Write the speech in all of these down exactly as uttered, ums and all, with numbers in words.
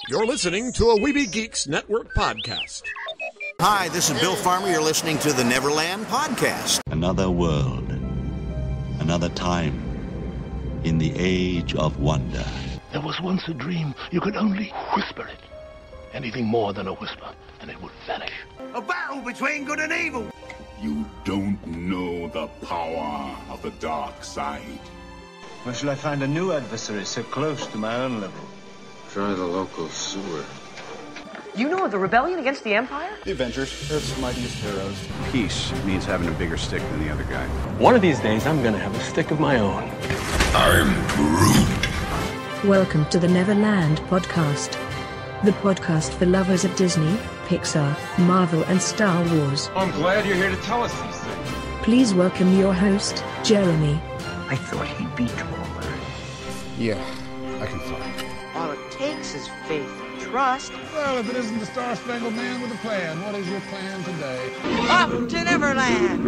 You're listening to a Weeby Geeks Network podcast. Hi, this is Bill Farmer. You're listening to the Neverland Podcast. Another world, another time, in the age of wonder. There was once a dream. You could only whisper it. Anything more than a whisper, and it would vanish. A battle between good and evil. You don't know the power of the dark side. Where shall I find a new adversary so close to my own level? Try the local sewer. You know of the rebellion against the Empire? The Avengers, Earth's mightiest heroes. Peace means having a bigger stick than the other guy. One of these days, I'm gonna have a stick of my own. I'm Groot. Welcome to the Neverland Podcast. The podcast for lovers of Disney, Pixar, Marvel, and Star Wars. I'm glad you're here to tell us these things. Please welcome your host, Jeremy. I thought he'd be taller. Yeah, I can fly. All it takes is faith and trust. Well, if it isn't the Star-Spangled Man with a plan, what is your plan today? Up to Neverland!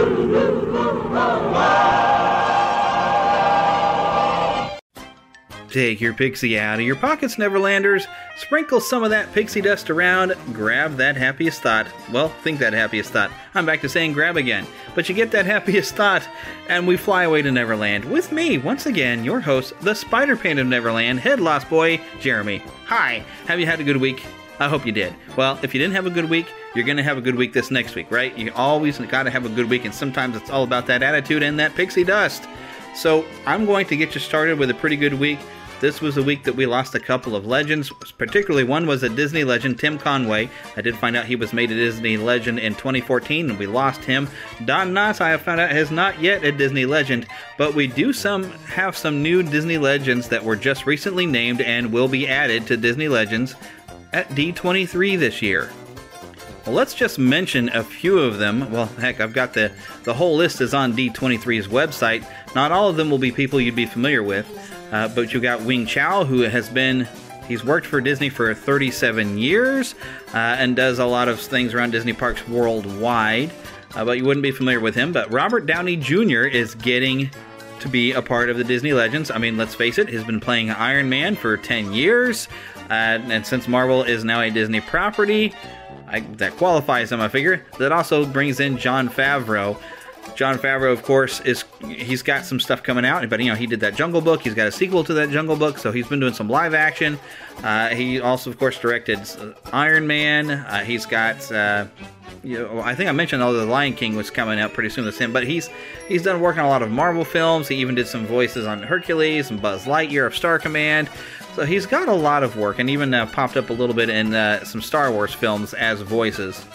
Take your pixie out of your pockets, Neverlanders. Sprinkle some of that pixie dust around. Grab that happiest thought. Well, think that happiest thought. I'm back to saying grab again. But you get that happiest thought, and we fly away to Neverland with me, once again, your host, the Spider-Pan of Neverland, head lost boy, Jeremy. Hi, have you had a good week? I hope you did. Well, if you didn't have a good week, you're going to have a good week this next week, right? You always got to have a good week, and sometimes it's all about that attitude and that pixie dust. So I'm going to get you started with a pretty good week. This was a week that we lost a couple of legends, particularly one was a Disney legend, Tim Conway. I did find out he was made a Disney legend in twenty fourteen, and we lost him. Don Knotts, I have found out, is not yet a Disney legend, but we do some have some new Disney legends that were just recently named and will be added to Disney Legends at D twenty-three this year. Well, let's just mention a few of them. Well, heck, I've got the, the whole list is on D twenty-three's website. Not all of them will be people you'd be familiar with. Uh, but you got Wing Chow, who has been, he's worked for Disney for thirty-seven years uh, and does a lot of things around Disney parks worldwide. Uh, but you wouldn't be familiar with him. But Robert Downey Junior is getting to be a part of the Disney Legends. I mean, let's face it, he's been playing Iron Man for ten years. Uh, and since Marvel is now a Disney property, I, that qualifies him, I figure. That also brings in Jon Favreau. Jon Favreau, of course, is he's got some stuff coming out, but you know he did that Jungle Book. He's got a sequel to that Jungle Book, so he's been doing some live action. Uh, he also, of course, directed Iron Man. Uh, he's got, uh, you know, I think I mentioned all the Lion King was coming out pretty soon with him, but he's he's done work on a lot of Marvel films. He even did some voices on Hercules and Buzz Lightyear of Star Command. So he's got a lot of work, and even uh, popped up a little bit in uh, some Star Wars films as voices.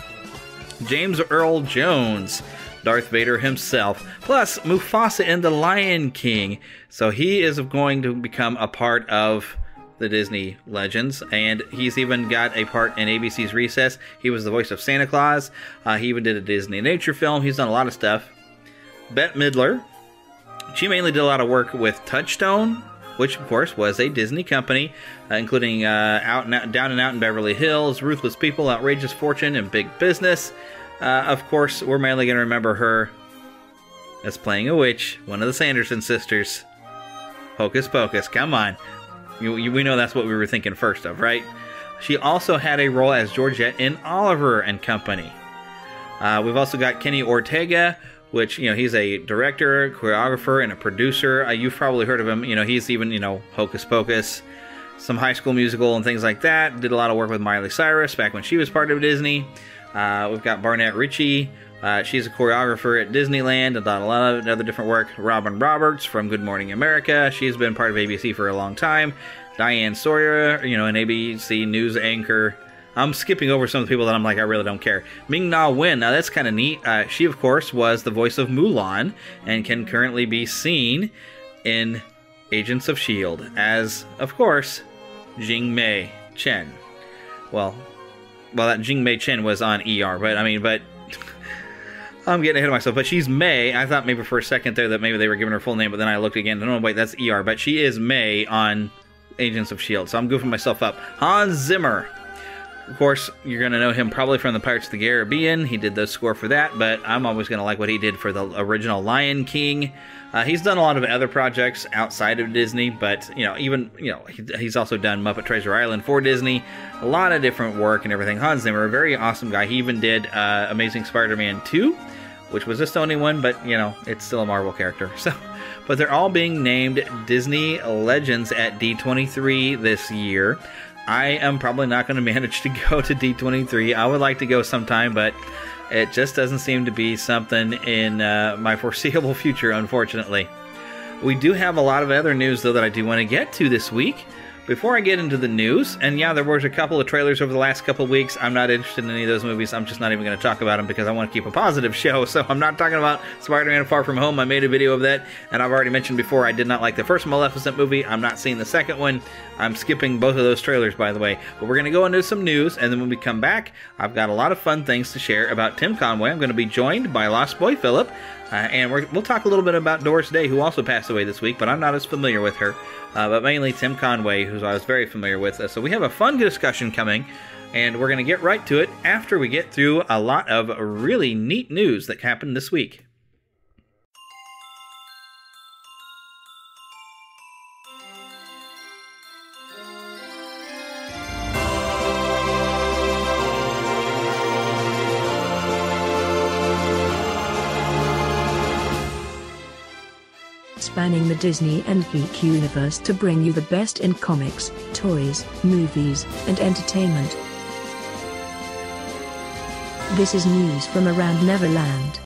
James Earl Jones, Darth Vader himself, plus Mufasa in The Lion King. So he is going to become a part of the Disney Legends, and he's even got a part in A B C's Recess. He was the voice of Santa Claus. Uh, he even did a Disney nature film. He's done a lot of stuff. Bette Midler, she mainly did a lot of work with Touchstone, which of course was a Disney company, uh, including uh, Out and Out, Down and Out in Beverly Hills, Ruthless People, Outrageous Fortune, and Big Business. Uh, of course, we're mainly going to remember her as playing a witch, one of the Sanderson sisters. Hocus Pocus, come on. You, you, we know that's what we were thinking first of, right? She also had a role as Georgette in Oliver and Company. Uh, we've also got Kenny Ortega, which, you know, he's a director, choreographer, and a producer. Uh, you've probably heard of him. You know, he's even, you know, Hocus Pocus, some High School Musical and things like that. Did a lot of work with Miley Cyrus back when she was part of Disney. Uh, we've got Barnett Ritchie. Uh, she's a choreographer at Disneyland and done a lot of other different work. Robin Roberts from Good Morning America. She's been part of A B C for a long time. Diane Sawyer, you know, an A B C news anchor. I'm skipping over some of the people that I'm like, I really don't care. Ming-Na Wen, now that's kind of neat. Uh, she, of course, was the voice of Mulan and can currently be seen in Agents of S H I E L D as, of course, Jing-Mei Chen. Well, well, that Jing-Mei Chen was on E R, but I mean, but I'm getting ahead of myself. But she's Mei. I thought maybe for a second there that maybe they were giving her full name, but then I looked again. No, wait, that's E R. But she is Mei on Agents of S H I E L D, so I'm goofing myself up. Hans Zimmer. Of course, you're going to know him probably from the Pirates of the Caribbean. He did the score for that, but I'm always going to like what he did for the original Lion King. Uh, he's done a lot of other projects outside of Disney, but, you know, even, you know, he, he's also done Muppet Treasure Island for Disney. A lot of different work and everything. Hans Zimmer, a very awesome guy. He even did uh, Amazing Spider-Man two, which was a Sony one, but, you know, it's still a Marvel character. So, but they're all being named Disney Legends at D twenty-three this year. I am probably not going to manage to go to D twenty-three. I would like to go sometime, but it just doesn't seem to be something in uh, my foreseeable future, unfortunately. We do have a lot of other news, though, that I do want to get to this week. Before I get into the news, and yeah, there was a couple of trailers over the last couple of weeks. I'm not interested in any of those movies. I'm just not even going to talk about them because I want to keep a positive show. So I'm not talking about Spider-Man Far From Home. I made a video of that, and I've already mentioned before I did not like the first Maleficent movie. I'm not seeing the second one. I'm skipping both of those trailers, by the way. But we're going to go into some news, and then when we come back, I've got a lot of fun things to share about Tim Conway. I'm going to be joined by Lost Boy Philip, uh, and we're, we'll talk a little bit about Doris Day, who also passed away this week, but I'm not as familiar with her. Uh, but mainly Tim Conway, who I was very familiar with. Uh, so we have a fun discussion coming, and we're going to get right to it after we get through a lot of really neat news that happened this week. Spanning the Disney and geek universe to bring you the best in comics, toys, movies, and entertainment. This is news from around Neverland.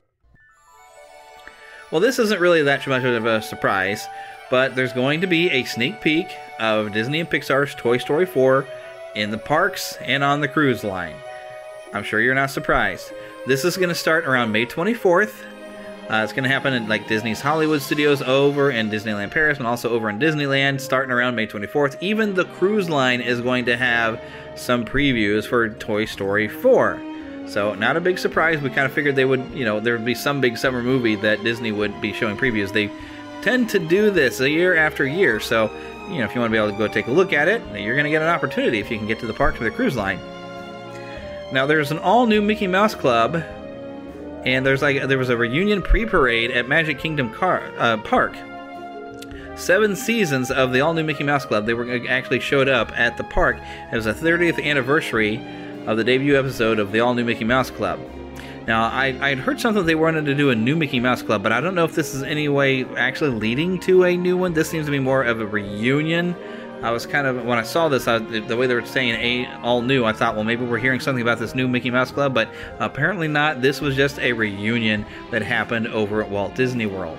Well, this isn't really that much of a surprise, but there's going to be a sneak peek of Disney and Pixar's Toy Story four in the parks and on the cruise line. I'm sure you're not surprised. This is going to start around May twenty-fourth. Uh, it's going to happen in like Disney's Hollywood Studios over in Disneyland Paris and also over in Disneyland starting around May twenty-fourth. Even the cruise line is going to have some previews for Toy Story four. So not a big surprise. We kind of figured they would, you know, there would be some big summer movie that Disney would be showing previews. They tend to do this a year after year. So, you know, if you want to be able to go take a look at it, you're going to get an opportunity if you can get to the park with the cruise line. Now, there's an all-new Mickey Mouse Club. And there's like there was a reunion pre-parade at Magic Kingdom Car, uh, Park. Seven seasons of the all-new Mickey Mouse Club. They were actually showed up at the park. It was the thirtieth anniversary of the debut episode of the all-new Mickey Mouse Club. Now, I I'd heard something they wanted to do a new Mickey Mouse Club, but I don't know if this is any way actually leading to a new one. This seems to be more of a reunion. I was kind of, when I saw this, I, the way they were saying a, all new, I thought, well, maybe we're hearing something about this new Mickey Mouse Club, but apparently not. This was just a reunion that happened over at Walt Disney World.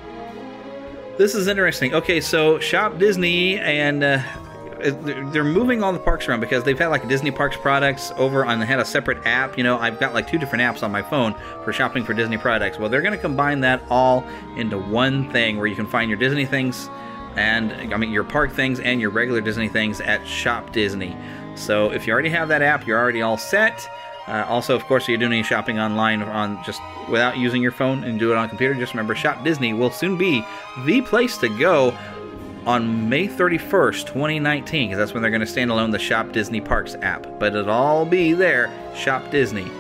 This is interesting. Okay, so Shop Disney, and uh, they're moving all the parks around because they've had like Disney Parks products over on, they had a separate app. You know, I've got like two different apps on my phone for shopping for Disney products. Well, they're going to combine that all into one thing where you can find your Disney things and I mean your park things and your regular Disney things at Shop Disney. So if you already have that app, you're already all set. Uh, also, of course, if you're doing any shopping online on just without using your phone and do it on a computer, just remember Shop Disney will soon be the place to go on May thirty-first, twenty nineteen, because that's when they're going to stand alone the Shop Disney Parks app. But it'll all be there, Shop Disney.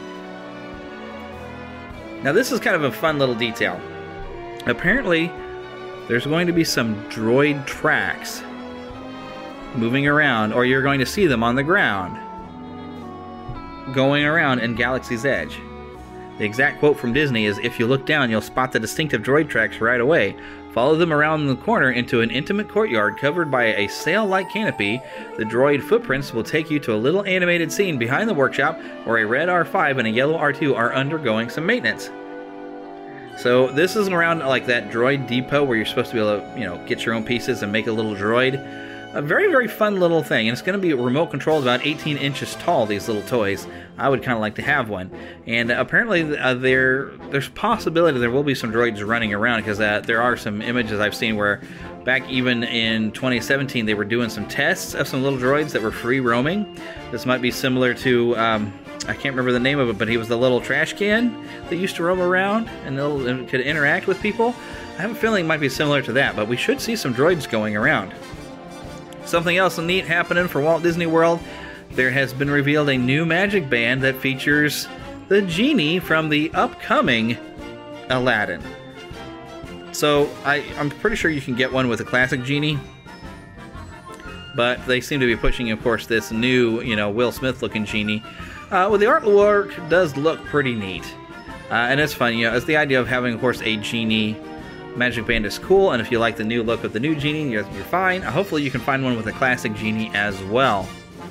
Now this is kind of a fun little detail. Apparently, there's going to be some droid tracks moving around, or you're going to see them on the ground going around in Galaxy's Edge. The exact quote from Disney is, "If you look down, you'll spot the distinctive droid tracks right away. Follow them around the corner into an intimate courtyard covered by a sail-like canopy. The droid footprints will take you to a little animated scene behind the workshop where a red R five and a yellow R two are undergoing some maintenance." So this is around like that droid depot where you're supposed to be able to, you know, get your own pieces and make a little droid. A very, very fun little thing. And it's going to be remote controlled, about eighteen inches tall, these little toys. I would kind of like to have one. And uh, apparently uh, there, there's possibility there will be some droids running around, because uh, there are some images I've seen where back even in twenty seventeen they were doing some tests of some little droids that were free roaming. This might be similar to... Um, I can't remember the name of it, but he was the little trash can that used to roam around and, and could interact with people. I have a feeling it might be similar to that, but we should see some droids going around. Something else neat happening for Walt Disney World. there has been revealed a new magic band that features the genie from the upcoming Aladdin. So I, I'm pretty sure you can get one with a classic genie, but they seem to be pushing, of course, this new, you know, Will Smith-looking genie. Uh, well, the artwork does look pretty neat, uh, and it's fun. You know, it's the idea of having, of course, a genie magic band is cool, and if you like the new look of the new genie, you're, you're fine. Hopefully, you can find one with a classic genie as well.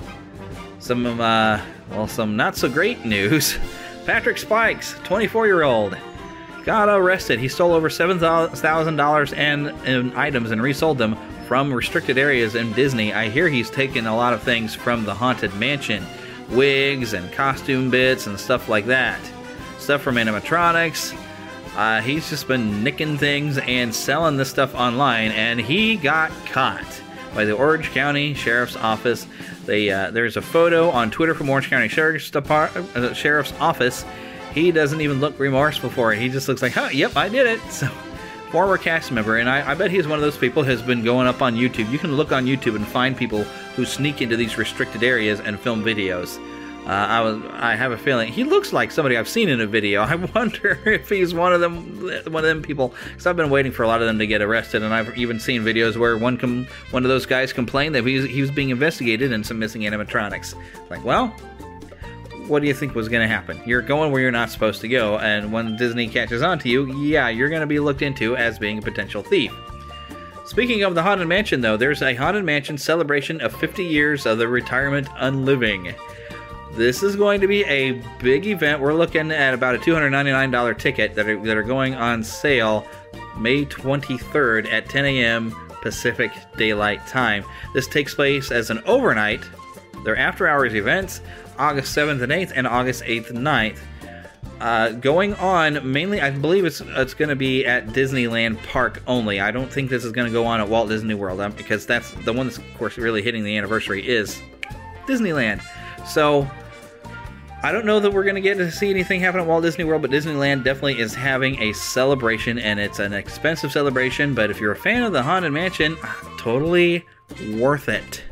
Some, uh, well, some not so great news. Patrick Spikes, twenty-four-year-old. Got arrested. He stole over seven thousand dollars in, in items and resold them from restricted areas in Disney. I hear he's taken a lot of things from the Haunted Mansion. Wigs and costume bits and stuff like that. Stuff from animatronics. Uh, he's just been nicking things and selling this stuff online, and he got caught by the Orange County Sheriff's Office. They, uh, there's a photo on Twitter from Orange County Sheriff's, Depart- uh, Sheriff's Office. He doesn't even look remorseful for it. He just looks like, huh, yep, I did it. So, former cast member, and I, I bet he's one of those people who has been going up on YouTube. You can look on YouTube and find people who sneak into these restricted areas and film videos. Uh, I was, I have a feeling he looks like somebody I've seen in a video. I wonder if he's one of them, one of them people, because I've been waiting for a lot of them to get arrested, and I've even seen videos where one com- one of those guys complained that he was, he was being investigated in some missing animatronics. Like, well, what do you think was going to happen? You're going where you're not supposed to go, and when Disney catches on to you, yeah, you're going to be looked into as being a potential thief. Speaking of the Haunted Mansion, though, there's a Haunted Mansion celebration of fifty years of the retirement unliving. This is going to be a big event. We're looking at about a two hundred ninety-nine dollars ticket that are, that are going on sale May twenty-third at ten a.m. Pacific Daylight Time. This takes place as an overnight. They're after-hours events, August seventh and eighth and August eighth and ninth. Uh, going on, mainly, I believe it's it's going to be at Disneyland Park only. I don't think this is going to go on at Walt Disney World, um, because that's the one that's, of course, really hitting the anniversary is Disneyland. So, I don't know that we're going to get to see anything happen at Walt Disney World, but Disneyland definitely is having a celebration, and it's an expensive celebration, but if you're a fan of the Haunted Mansion, totally worth it.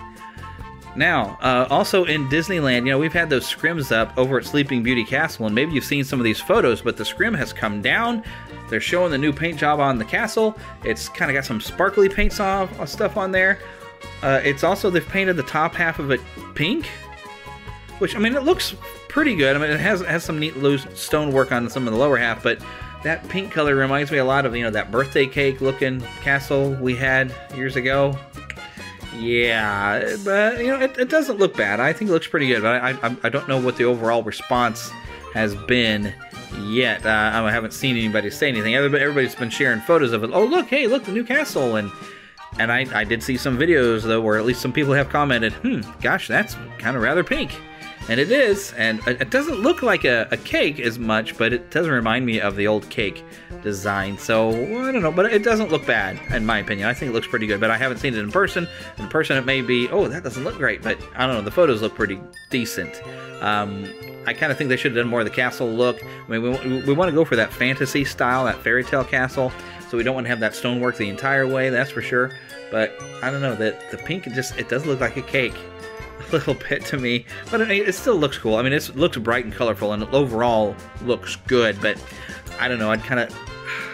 Now, uh, also in Disneyland, you know, we've had those scrims up over at Sleeping Beauty Castle, and maybe you've seen some of these photos, but the scrim has come down. They're showing the new paint job on the castle. It's kind of got some sparkly paint stuff on there. Uh, it's also, they've painted the top half of it pink, which, I mean, it looks pretty good. I mean, it has it has some neat loose stonework on some of the lower half, but that pink color reminds me a lot of, you know, that birthday cake looking castle we had years ago. Yeah, but, you know, it, it doesn't look bad. I think it looks pretty good, but I, I, I don't know what the overall response has been yet. Uh, I haven't seen anybody say anything. Everybody's been sharing photos of it. Oh, look, hey, look, the new castle. And and I, I did see some videos, though, where at least some people have commented, hmm, gosh, that's kind of rather pink. And it is, and it doesn't look like a, a cake as much, but it does remind me of the old cake design. So, I don't know, but it doesn't look bad, in my opinion. I think it looks pretty good, but I haven't seen it in person. In person, it may be, oh, that doesn't look great, but I don't know, the photos look pretty decent. Um, I kind of think they should have done more of the castle look. I mean, we, we want to go for that fantasy style, that fairy tale castle, so we don't want to have that stonework the entire way, that's for sure. But, I don't know, that the pink, it just, it does look like a cake. A little bit to me, but it, it still looks cool. I mean, it looks bright and colorful, and it overall looks good, but I don't know, I'd kind of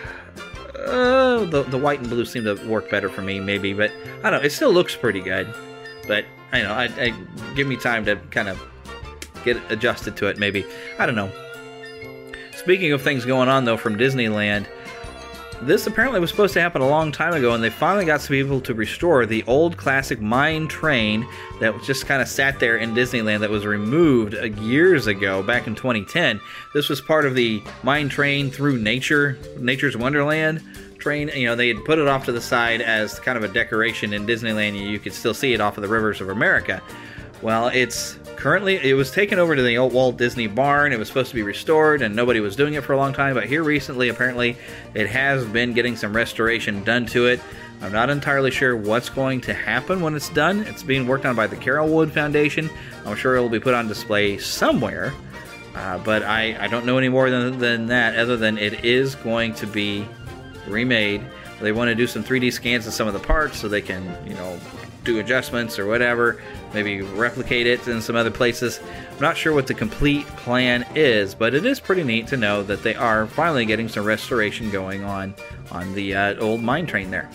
uh, the, the white and blue seem to work better for me, maybe, but I don't know, it still looks pretty good, but I know, I, I give me time to kind of get adjusted to it, maybe. I don't know. Speaking of things going on, though, from Disneyland, this apparently was supposed to happen a long time ago, and they finally got some people to restore the old classic mine train that just kind of sat there in Disneyland that was removed years ago, back in twenty ten. This was part of the Mine Train Through Nature, Nature's Wonderland train. You know, they had put it off to the side as kind of a decoration in Disneyland. You could still see it off of the rivers of America. Well, it's currently, it was taken over to the old Walt Disney barn. It was supposed to be restored, and nobody was doing it for a long time, but here recently, apparently, it has been getting some restoration done to it. I'm not entirely sure what's going to happen when it's done. It's being worked on by the Carolwood Foundation. I'm sure it will be put on display somewhere, uh, but I, I don't know any more than, than that, other than it is going to be remade They want to do some three D scans of some of the parts so they can, you know, do adjustments or whatever, maybe replicate it in some other places. I'm not sure what the complete plan is, but it is pretty neat to know that they are finally getting some restoration going on on the uh, old mine train there.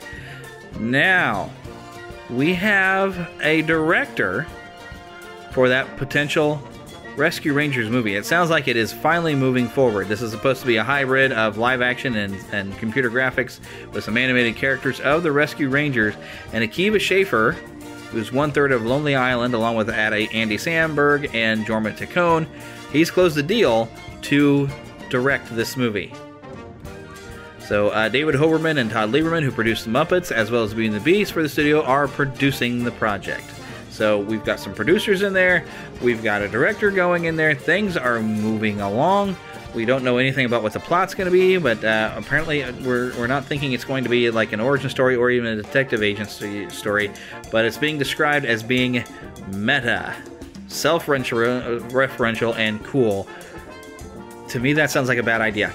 Now, we have a director for that potential Rescue Rangers movie. It sounds like it is finally moving forward. This is supposed to be a hybrid of live action and, and computer graphics with some animated characters of the Rescue Rangers. And Akiva Schaffer, who's one third of Lonely Island, along with Andy Samberg and Jorma Taccone, he's closed the deal to direct this movie. So uh, David Hoberman and Todd Lieberman, who produced The Muppets, as well as Beauty and the Beast for the studio, are producing the project. So we've got some producers in there, we've got a director going in there, things are moving along. We don't know anything about what the plot's going to be, but uh, apparently we're, we're not thinking it's going to be like an origin story or even a detective agency story, but it's being described as being meta, self-referential, and cool. To me, that sounds like a bad idea.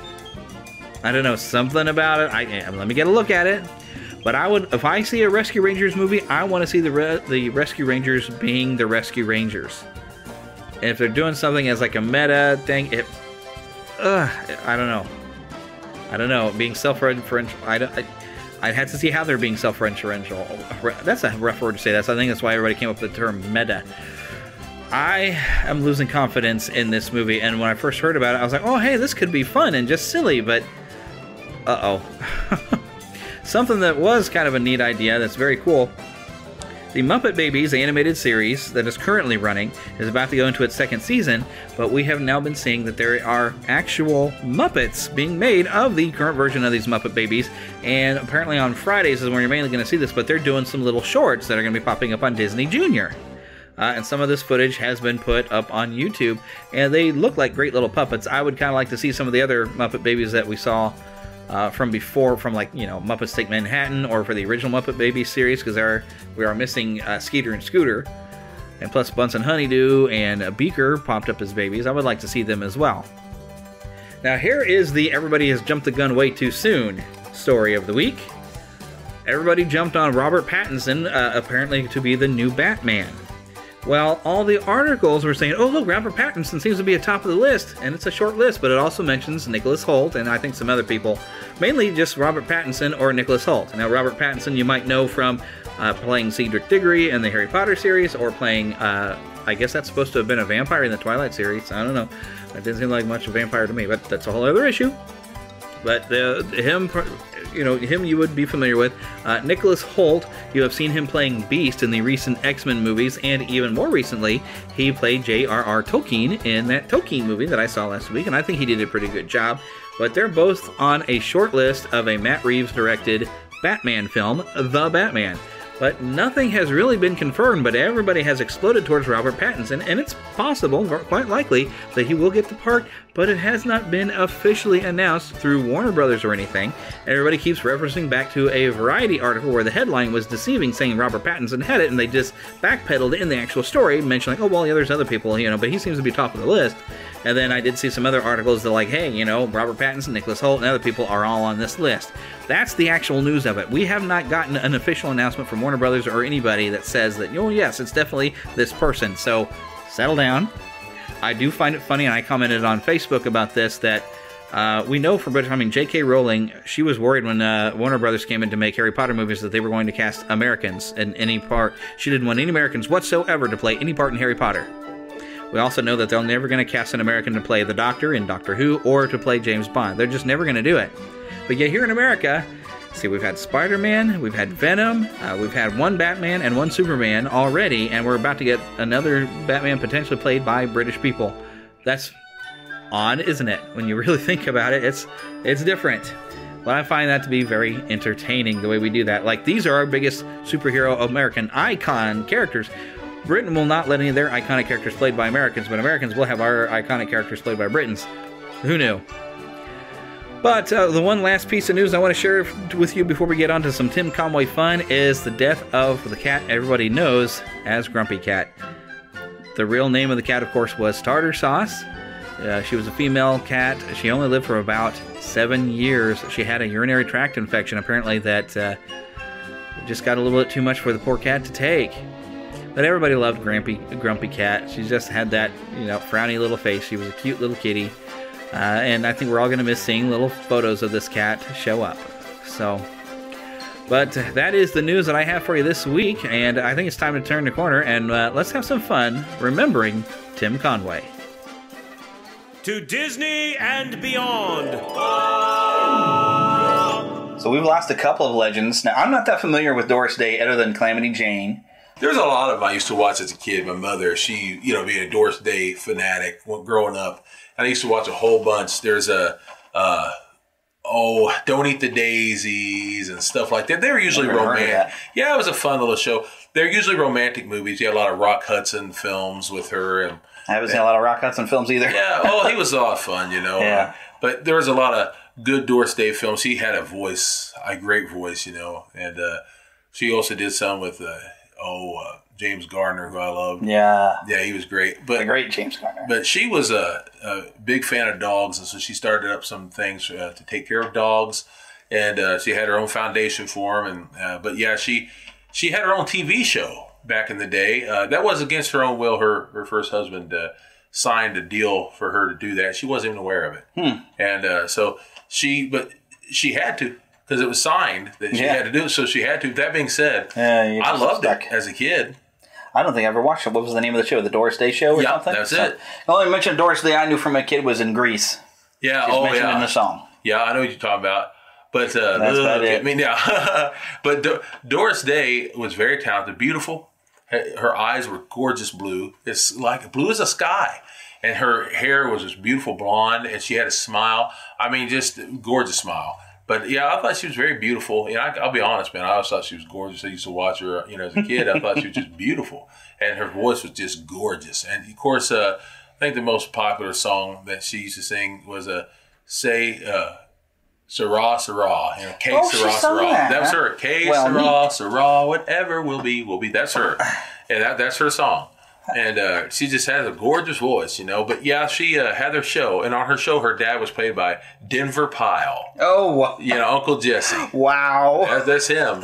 I don't know, something about it. I, let me get a look at it. But I would, if I see a Rescue Rangers movie, I want to see the re, the Rescue Rangers being the Rescue Rangers. And if they're doing something as like a meta thing, it, uh, I don't know. I don't know. Being self-referential, I don't. I, I'd have to see how they're being self-referential. That's a rough word to say. That's I think that's why everybody came up with the term meta. I am losing confidence in this movie, and when I first heard about it, I was like, oh, hey, this could be fun and just silly, but uh oh. Something that was kind of a neat idea that's very cool. The Muppet Babies animated series that is currently running is about to go into its second season, but we have now been seeing that there are actual Muppets being made of the current version of these Muppet Babies, and apparently on Fridays is when you're mainly going to see this, but they're doing some little shorts that are going to be popping up on Disney Junior. Uh, and some of this footage has been put up on YouTube, and they look like great little puppets. I would kind of like to see some of the other Muppet Babies that we saw Uh, from before, from like, you know, Muppets Take Manhattan, or for the original Muppet Babies series, because we are missing uh, Skeeter and Scooter, and plus Bunsen Honeydew and uh, Beaker popped up as babies. I would like to see them as well. Now here is the everybody has jumped the gun way too soon story of the week. Everybody jumped on Robert Pattinson, uh, apparently to be the new Batman. Well, all the articles were saying, oh, look, Robert Pattinson seems to be at top of the list, and it's a short list, but it also mentions Nicholas Hoult, and I think some other people, mainly just Robert Pattinson or Nicholas Hoult. Now, Robert Pattinson you might know from uh, playing Cedric Diggory in the Harry Potter series, or playing, uh, I guess that's supposed to have been a vampire in the Twilight series, I don't know. That didn't seem like much of a vampire to me, but that's a whole other issue. But uh, him, you know, him you would be familiar with. Uh, Nicholas Hoult, you have seen him playing Beast in the recent X-Men movies, and even more recently, he played J R R Tolkien in that Tolkien movie that I saw last week, and I think he did a pretty good job. But they're both on a short list of a Matt Reeves-directed Batman film, The Batman. But nothing has really been confirmed, but everybody has exploded towards Robert Pattinson, and it's possible, or quite likely, that he will get the part, but it has not been officially announced through Warner Brothers or anything. Everybody keeps referencing back to a Variety article where the headline was deceiving, saying Robert Pattinson had it, and they just backpedaled in the actual story, mentioning, oh, well, yeah, there's other people, you know, but he seems to be top of the list. And then I did see some other articles that like, hey, you know, Robert Pattinson, Nicholas Hoult, and other people are all on this list. That's the actual news of it. We have not gotten an official announcement from Warner Brothers or anybody that says that, oh, yes, it's definitely this person. So settle down. I do find it funny, and I commented on Facebook about this, that uh, we know from British, I mean, J K Rowling, she was worried when uh, Warner Brothers came in to make Harry Potter movies that they were going to cast Americans in any part. She didn't want any Americans whatsoever to play any part in Harry Potter. We also know that they're never going to cast an American to play the Doctor in Doctor Who or to play James Bond. They're just never going to do it. But yet here in America, see, we've had Spider-Man, we've had Venom, uh, we've had one Batman and one Superman already, and we're about to get another Batman potentially played by British people. That's odd, isn't it? When you really think about it, it's it's different. But I find that to be very entertaining, the way we do that. Like, these are our biggest superhero American icon characters. Britain will not let any of their iconic characters played by Americans, but Americans will have our iconic characters played by Britons. Who knew? But uh, the one last piece of news I want to share with you before we get on to some Tim Conway fun is the death of the cat everybody knows as Grumpy Cat. The real name of the cat, of course, was Tartar Sauce. Uh, she was a female cat. She only lived for about seven years. She had a urinary tract infection, apparently, that uh, just got a little bit too much for the poor cat to take. But everybody loved Grumpy, Grumpy Cat. She just had that, you know, frowny little face. She was a cute little kitty. Uh, and I think we're all going to miss seeing little photos of this cat show up. So, but that is the news that I have for you this week. And I think it's time to turn the corner and uh, let's have some fun remembering Tim Conway. To Disney and beyond. So we've lost a couple of legends. Now, I'm not that familiar with Doris Day other than Calamity Jane. There's a lot of them I used to watch as a kid. My mother, she, you know, being a Doris Day fanatic growing up. I used to watch a whole bunch. There's a, uh, oh, Don't Eat the Daisies and stuff like that. They were usually romantic. Yeah, it was a fun little show. They're usually romantic movies. You had a lot of Rock Hudson films with her. And I haven't seen a lot of Rock Hudson films either. Yeah, oh, he was a lot of fun, you know. Yeah. But there was a lot of good Doris Day films. He had a voice, a great voice, you know. And uh, she also did some with... Uh, Oh, uh, James Garner, who I loved. Yeah. Yeah, he was great. But the great James Garner. But she was a, a big fan of dogs, and so she started up some things uh, to take care of dogs. And uh, she had her own foundation for them. And, uh, but yeah, she she had her own T V show back in the day. Uh, that was against her own will. Her, her first husband uh, signed a deal for her to do that. She wasn't even aware of it. Hmm. And uh, so she, but she had to. Because it was signed that she yeah. had to do it, so she had to. That being said, yeah, I loved stuck. it as a kid. I don't think I ever watched it. What was the name of the show? The Doris Day Show or yeah, something? That's so, it. The only mention of Doris Day I knew from a kid was in Grease. Yeah, She's oh mentioned yeah. in the song. Yeah, I know what you're talking about. But uh, that's about okay. it. I mean, yeah. But Do- Doris Day was very talented, beautiful. Her eyes were gorgeous blue. It's like blue as the sky. And her hair was this beautiful blonde, and she had a smile. I mean, just gorgeous smile. But yeah, I thought she was very beautiful. You know, I, I'll be honest, man. I always thought she was gorgeous. I used to watch her, you know, as a kid. I thought she was just beautiful, and her voice was just gorgeous. And of course, uh, I think the most popular song that she used to sing was a uh, "Say uh, Sarah, Sarah," you know, "K oh, Sarah, Sarah." That, that was huh? her. "K well, Sarah, neat. Sarah, whatever will be, will be." That's her, and that, that's her song. And uh, she just has a gorgeous voice, you know. But yeah, she uh, had her show, and on her show, her dad was played by Denver Pyle. Oh, you know, Uncle Jesse. Wow, that, that's him.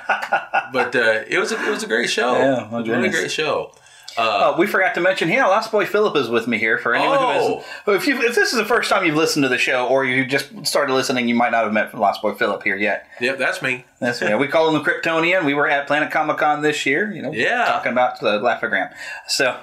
But uh, it was a, it was a great show. Yeah, it was a really great show. Uh, oh, we forgot to mention, yeah, Lost Boy Philip is with me here. For anyone oh. who is, if, you, if this is the first time you've listened to the show, or you just started listening, you might not have met Lost Boy Philip here yet. Yep, that's me. That's me. We call him the Kryptonian. We were at Planet Comic Con this year, you know, yeah. talking about the Laugh-O-Gram. So,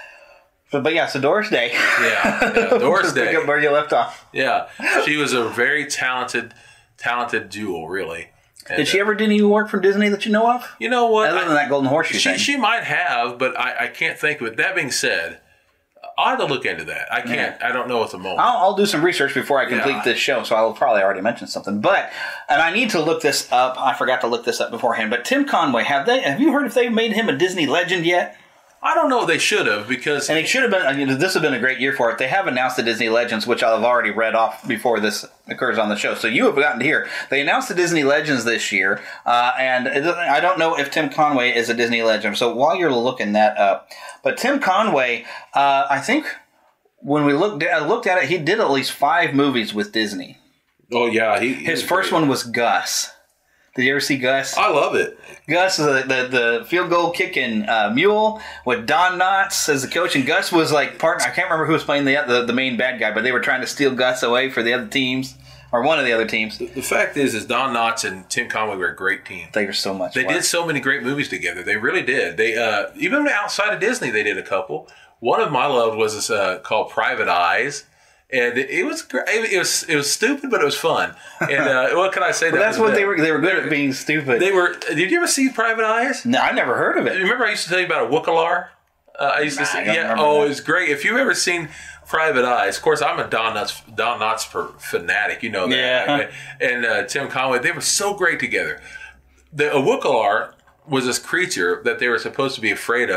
but, but yeah, so Doris Day. Yeah, yeah Doris Day. Pick up where you left off. Yeah, she was a very talented, talented jewel, really. And Did she ever do any work for Disney that you know of? You know what? Other than that Golden Horseshoe she, thing. She might have, but I, I can't think of it. That being said, I'll have to look into that. I can't. Yeah. I don't know at the moment. I'll, I'll do some research before I complete yeah. this show, so I'll probably already mention something. But, and I need to look this up. I forgot to look this up beforehand. But Tim Conway, have they? Have you heard if they've made him a Disney legend yet? I don't know. They should have, because... And it should have been... I mean, this has been a great year for it. They have announced the Disney Legends, which I've already read off before this occurs on the show. So you have gotten to hear. They announced the Disney Legends this year, uh, and I don't know if Tim Conway is a Disney legend. So while you're looking that up... But Tim Conway, uh, I think when we looked at, looked at it, he did at least five movies with Disney. Oh, yeah. He, he His first great. one was Gus. Did you ever see Gus? I love it. Gus is the, the, the field goal kicking uh, mule with Don Knotts as the coach, and Gus was like partner. I can't remember who was playing the, the the main bad guy, but they were trying to steal Gus away for the other teams, or one of the other teams. The, the fact is, is Don Knotts and Tim Conway were a great team. They were so much They fun. did so many great movies together. They really did. They uh, even outside of Disney, they did a couple. One of them I loved was this, uh, called Private Eyes. And it was great. It was it was stupid, but it was fun. And uh, what can I say? Well, that that's what they were. They were good at being stupid. They were. Did you ever see Private Eyes? No, I never heard of it. Remember, I used to tell you about a Wookalar. Uh, I used nah, to say, I don't yeah. remember Oh, that. it was great. If you've ever seen Private Eyes, of course, I'm a Don Knotts Don Knotts fanatic. You know that. Yeah. And uh, Tim Conway, they were so great together. The a Wookalar was this creature that they were supposed to be afraid of,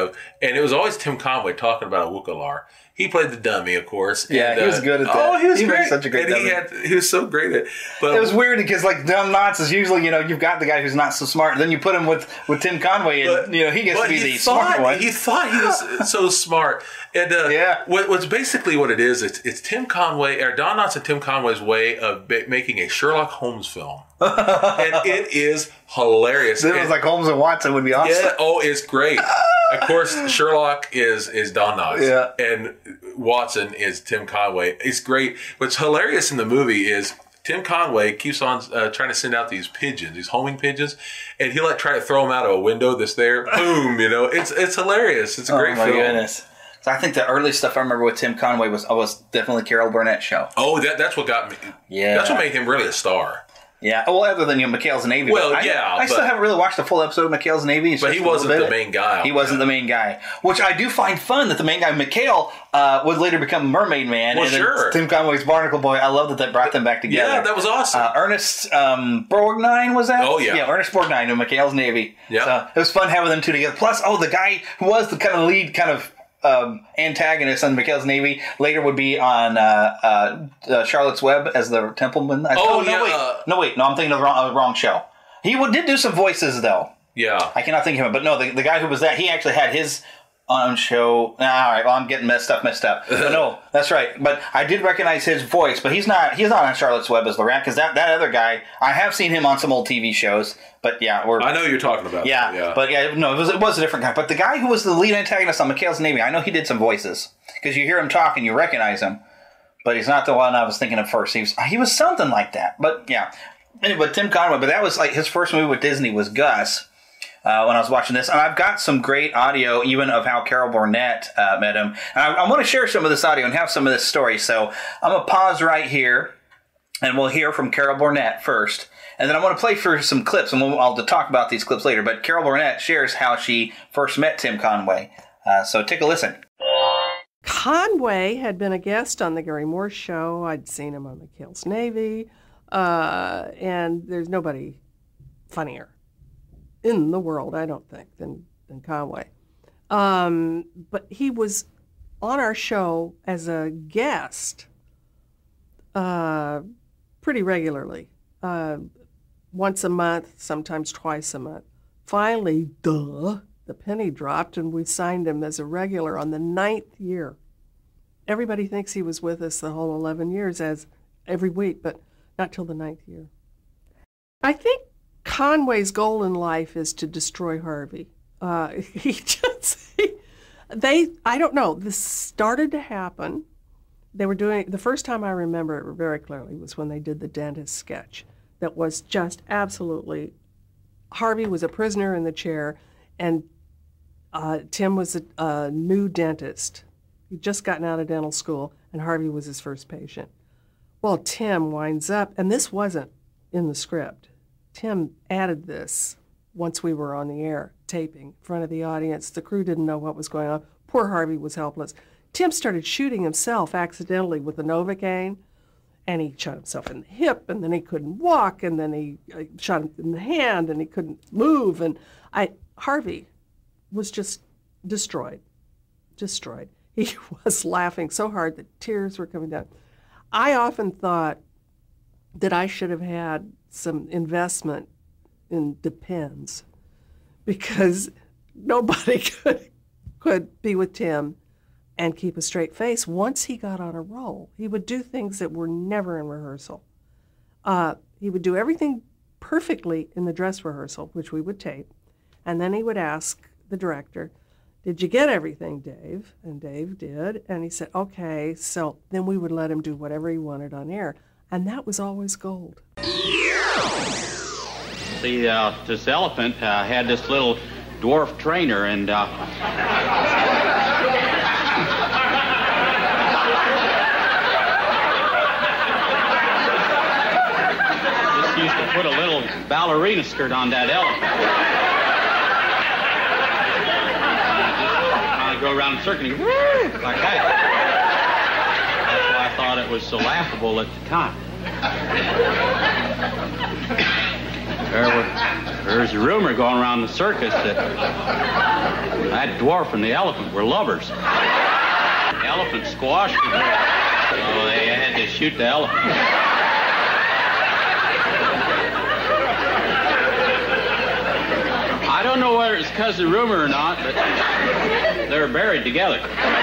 And it was always Tim Conway talking about a Wukalar. He played the dummy, of course. Yeah, and, he was uh, good at that. Oh, he was he great. Was such a great and dummy. he had he was so great at. But it was weird because like dumb knots is usually, you know, you've got the guy who's not so smart, and then you put him with, with Tim Conway, and but, you know he gets to be the thought, smart one. He thought he was so smart. And uh, yeah, what, what's basically what it is, it's, it's Tim Conway, or Don Knotts and Tim Conway's way of ba- making a Sherlock Holmes film. And it is hilarious. It was like Holmes and Watson would be awesome. Yeah, oh, it's great. Of course, Sherlock is is Don Knotts, yeah. and Watson is Tim Conway. It's great. What's hilarious in the movie is Tim Conway keeps on uh, trying to send out these pigeons, these homing pigeons, and he'll like try to throw them out of a window that's there. Boom, you know, it's it's hilarious. It's a great oh my film. Goodness. So I think the early stuff I remember with Tim Conway was was definitely Carol Burnett show. Oh, that that's what got me. Yeah, that's what made him really a star. Yeah, well, other than you know, McHale's Navy. Well, I, yeah, I still but, haven't really watched a full episode of McHale's Navy. It's but he wasn't the main guy. He wasn't the main guy, which I do find fun that the main guy McHale uh, would later become Mermaid Man. Well, and sure. Tim Conway's Barnacle Boy. I love that that brought them back together. Yeah, that was awesome. Uh, Ernest um, Borgnine was that? Oh yeah, yeah, Ernest Borgnine of McHale's Navy. Yeah, so it was fun having them two together. Plus, oh, the guy who was the kind of lead, kind of. Um, antagonist on McHale's Navy later would be on uh, uh, uh, Charlotte's Web as the Templeman. Oh, oh no, yeah. wait, no, wait, no, I'm thinking of the wrong, uh, wrong show. He would, did do some voices though. Yeah, I cannot think of him, but no, the, the guy who was that, he actually had his own show. Nah, all right, well, I'm getting messed up, messed up. But no, that's right. But I did recognize his voice, but he's not. He's not on Charlotte's Web as the rat because that, that other guy. I have seen him on some old T V shows. But yeah, we're. I know you're talking about. Yeah, that, yeah. But yeah, no, it was it was a different guy. But the guy who was the lead antagonist on McHale's Navy, I know he did some voices because you hear him talk and you recognize him, but he's not the one I was thinking of first. He was he was something like that. But yeah, anyway, Tim Conway. But that was like his first movie with Disney was Gus. Uh, when I was watching this, and I've got some great audio even of how Carol Burnett uh, met him. And I, I want to share some of this audio and have some of this story. So I'm gonna pause right here, and we'll hear from Carol Burnett first. And then I want to play for some clips, and we'll, I'll talk about these clips later. But Carol Burnett shares how she first met Tim Conway. Uh, so take a listen. Conway had been a guest on the Gary Moore Show. I'd seen him on McHale's Navy. Uh, and there's nobody funnier in the world, I don't think, than, than Conway. Um, but he was on our show as a guest uh, pretty regularly. Uh, once a month, sometimes twice a month. Finally, duh, the penny dropped and we signed him as a regular on the ninth year. Everybody thinks he was with us the whole eleven years as every week, but not till the ninth year. I think Conway's goal in life is to destroy Harvey. Uh, he just, he, they, I don't know, this started to happen. They were doing, the first time I remember it very clearly was when they did the dentist sketch. That was just absolutely, Harvey was a prisoner in the chair, and uh, Tim was a, a new dentist. He'd just gotten out of dental school, and Harvey was his first patient. Well, Tim winds up, and this wasn't in the script. Tim added this once we were on the air, taping in front of the audience. The crew didn't know what was going on. Poor Harvey was helpless. Tim started shooting himself accidentally with a Novocaine. And he shot himself in the hip, and then he couldn't walk, and then he uh, shot him in the hand, and he couldn't move. And I, Harvey was just destroyed, destroyed. He was laughing so hard that tears were coming down. I often thought that I should have had some investment in Depends, because nobody could could be with Tim and keep a straight face. Once he got on a roll, he would do things that were never in rehearsal. Uh, he would do everything perfectly in the dress rehearsal, which we would tape, and then he would ask the director, did you get everything, Dave? And Dave did, and he said, okay, so then we would let him do whatever he wanted on air, and that was always gold. See, uh, this elephant uh, had this little dwarf trainer, and uh, just used to put a little ballerina skirt on that elephant. I'd go around circling like that. That's why I thought it was so laughable at the time. There was, there's a rumor going around the circus that that dwarf and the elephant were lovers. The elephant squashed the dwarf, so they had to shoot the elephant. I don't know whether it's because of the rumor or not, but they're buried together.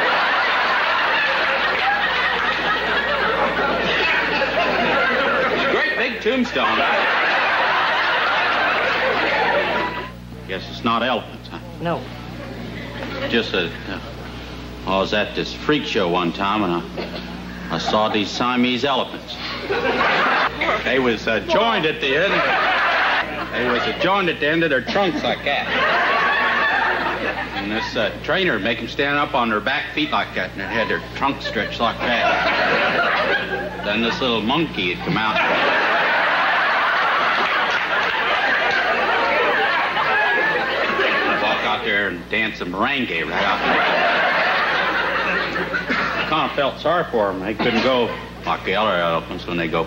It's a great big tombstone. Guess it's not elephants, huh? No. Just a... Uh, I was at this freak show one time, and I, I saw these Siamese elephants. They was uh, joined at the end. They was uh, joined at the end of their trunks like that. And this uh, trainer would make them stand up on their back feet like that, and they had their trunks stretched like that. Then this little monkey would come out. Out there and dance a merengue right out there. I kind of felt sorry for them. They couldn't go like the other elephants when they go.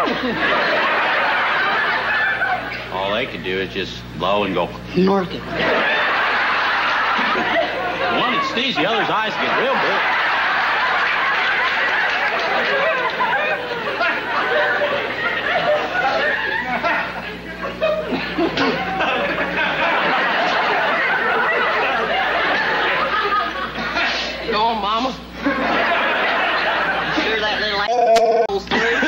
All they could do is just blow and go. North. One would sneeze, the other's eyes get real big. Go on, Mama. You sure that little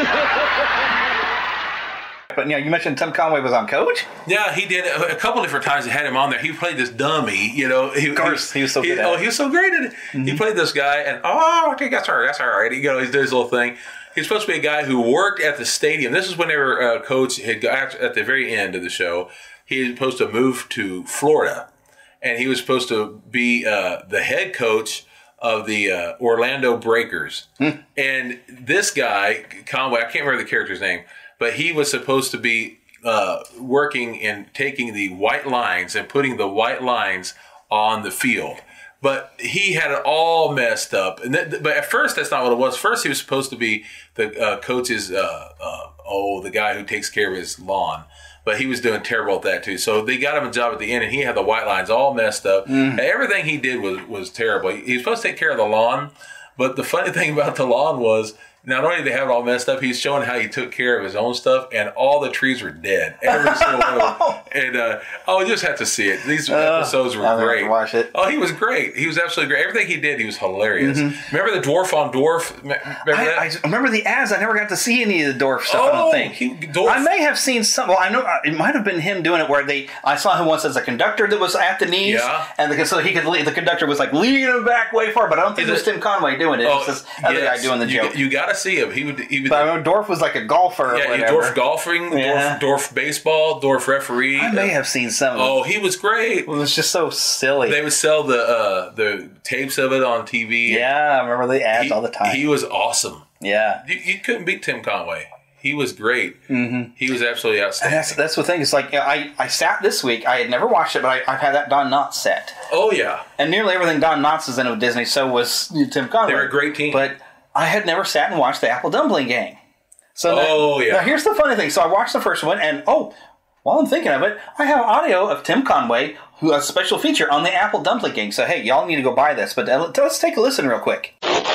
But, you know, you mentioned Tim Conway was on Coach? Yeah, he did. A couple different times they had him on there. He played this dummy, you know. He, of course, he, he was so he, good at Oh, it. he was so great at it. Mm-hmm. He played this guy, and, oh, okay, that's all right, that's all right. You know, he did his little thing. He's supposed to be a guy who worked at the stadium. This is whenever uh, Coach had got, at the very end of the show, he was supposed to move to Florida. And he was supposed to be uh, the head coach of the uh, Orlando Breakers. Hmm. And this guy, Conway, I can't remember the character's name, but he was supposed to be uh, working and taking the white lines and putting the white lines on the field. But he had it all messed up. And th- but at first, that's not what it was. First, he was supposed to be the uh, coach's, uh, uh, oh, the guy who takes care of his lawn. But he was doing terrible at that, too. So they got him a job at the end, and he had the white lines all messed up. Mm. And everything he did was, was terrible. He, he was supposed to take care of the lawn. But the funny thing about the lawn was, not only did they have it all messed up, he's showing how he took care of his own stuff, and all the trees were dead. Every single one of them. And, uh, oh, you just have to see it. These uh, episodes were I'll great. Watch it. Oh, he was great. He was absolutely great. Everything he did, he was hilarious. Mm-hmm. Remember the dwarf on dwarf? Remember I, that? I remember the ads. I never got to see any of the dwarf stuff, oh, I don't think. He, dwarf. I may have seen some. Well, I know it might have been him doing it where they. I saw him once as a conductor that was at the knees. Yeah. And the, so he could lead, the conductor was like leading him back way far, but I don't think Is it was it, Tim Conway doing it. Oh, it was this other yes. guy doing the joke. You, you got to see him. He would. He would. But I know Dorf was like a golfer. Yeah, or whatever. Dwarf golfing, yeah. Dwarf, Dwarf baseball, Dwarf referee. I may have seen some of them. Oh, he was great. It was just so silly. They would sell the uh, the tapes of it on T V. Yeah, I remember the ads he, all the time. He was awesome. Yeah. You, you couldn't beat Tim Conway. He was great. Mm-hmm. He was absolutely outstanding. And that's, that's the thing. It's like, you know, I, I sat this week. I had never watched it, but I, I've had that Don Knotts set. Oh, yeah. And nearly everything Don Knotts is in with Disney, so was Tim Conway. They're a great team. But I had never sat and watched the Apple Dumpling Gang. So oh, now, yeah. Now, here's the funny thing. So I watched the first one, and oh, while I'm thinking of it, I have audio of Tim Conway, who has a special feature on the Apple Dumpling Gang. So, hey, y'all need to go buy this. But uh, let's take a listen real quick.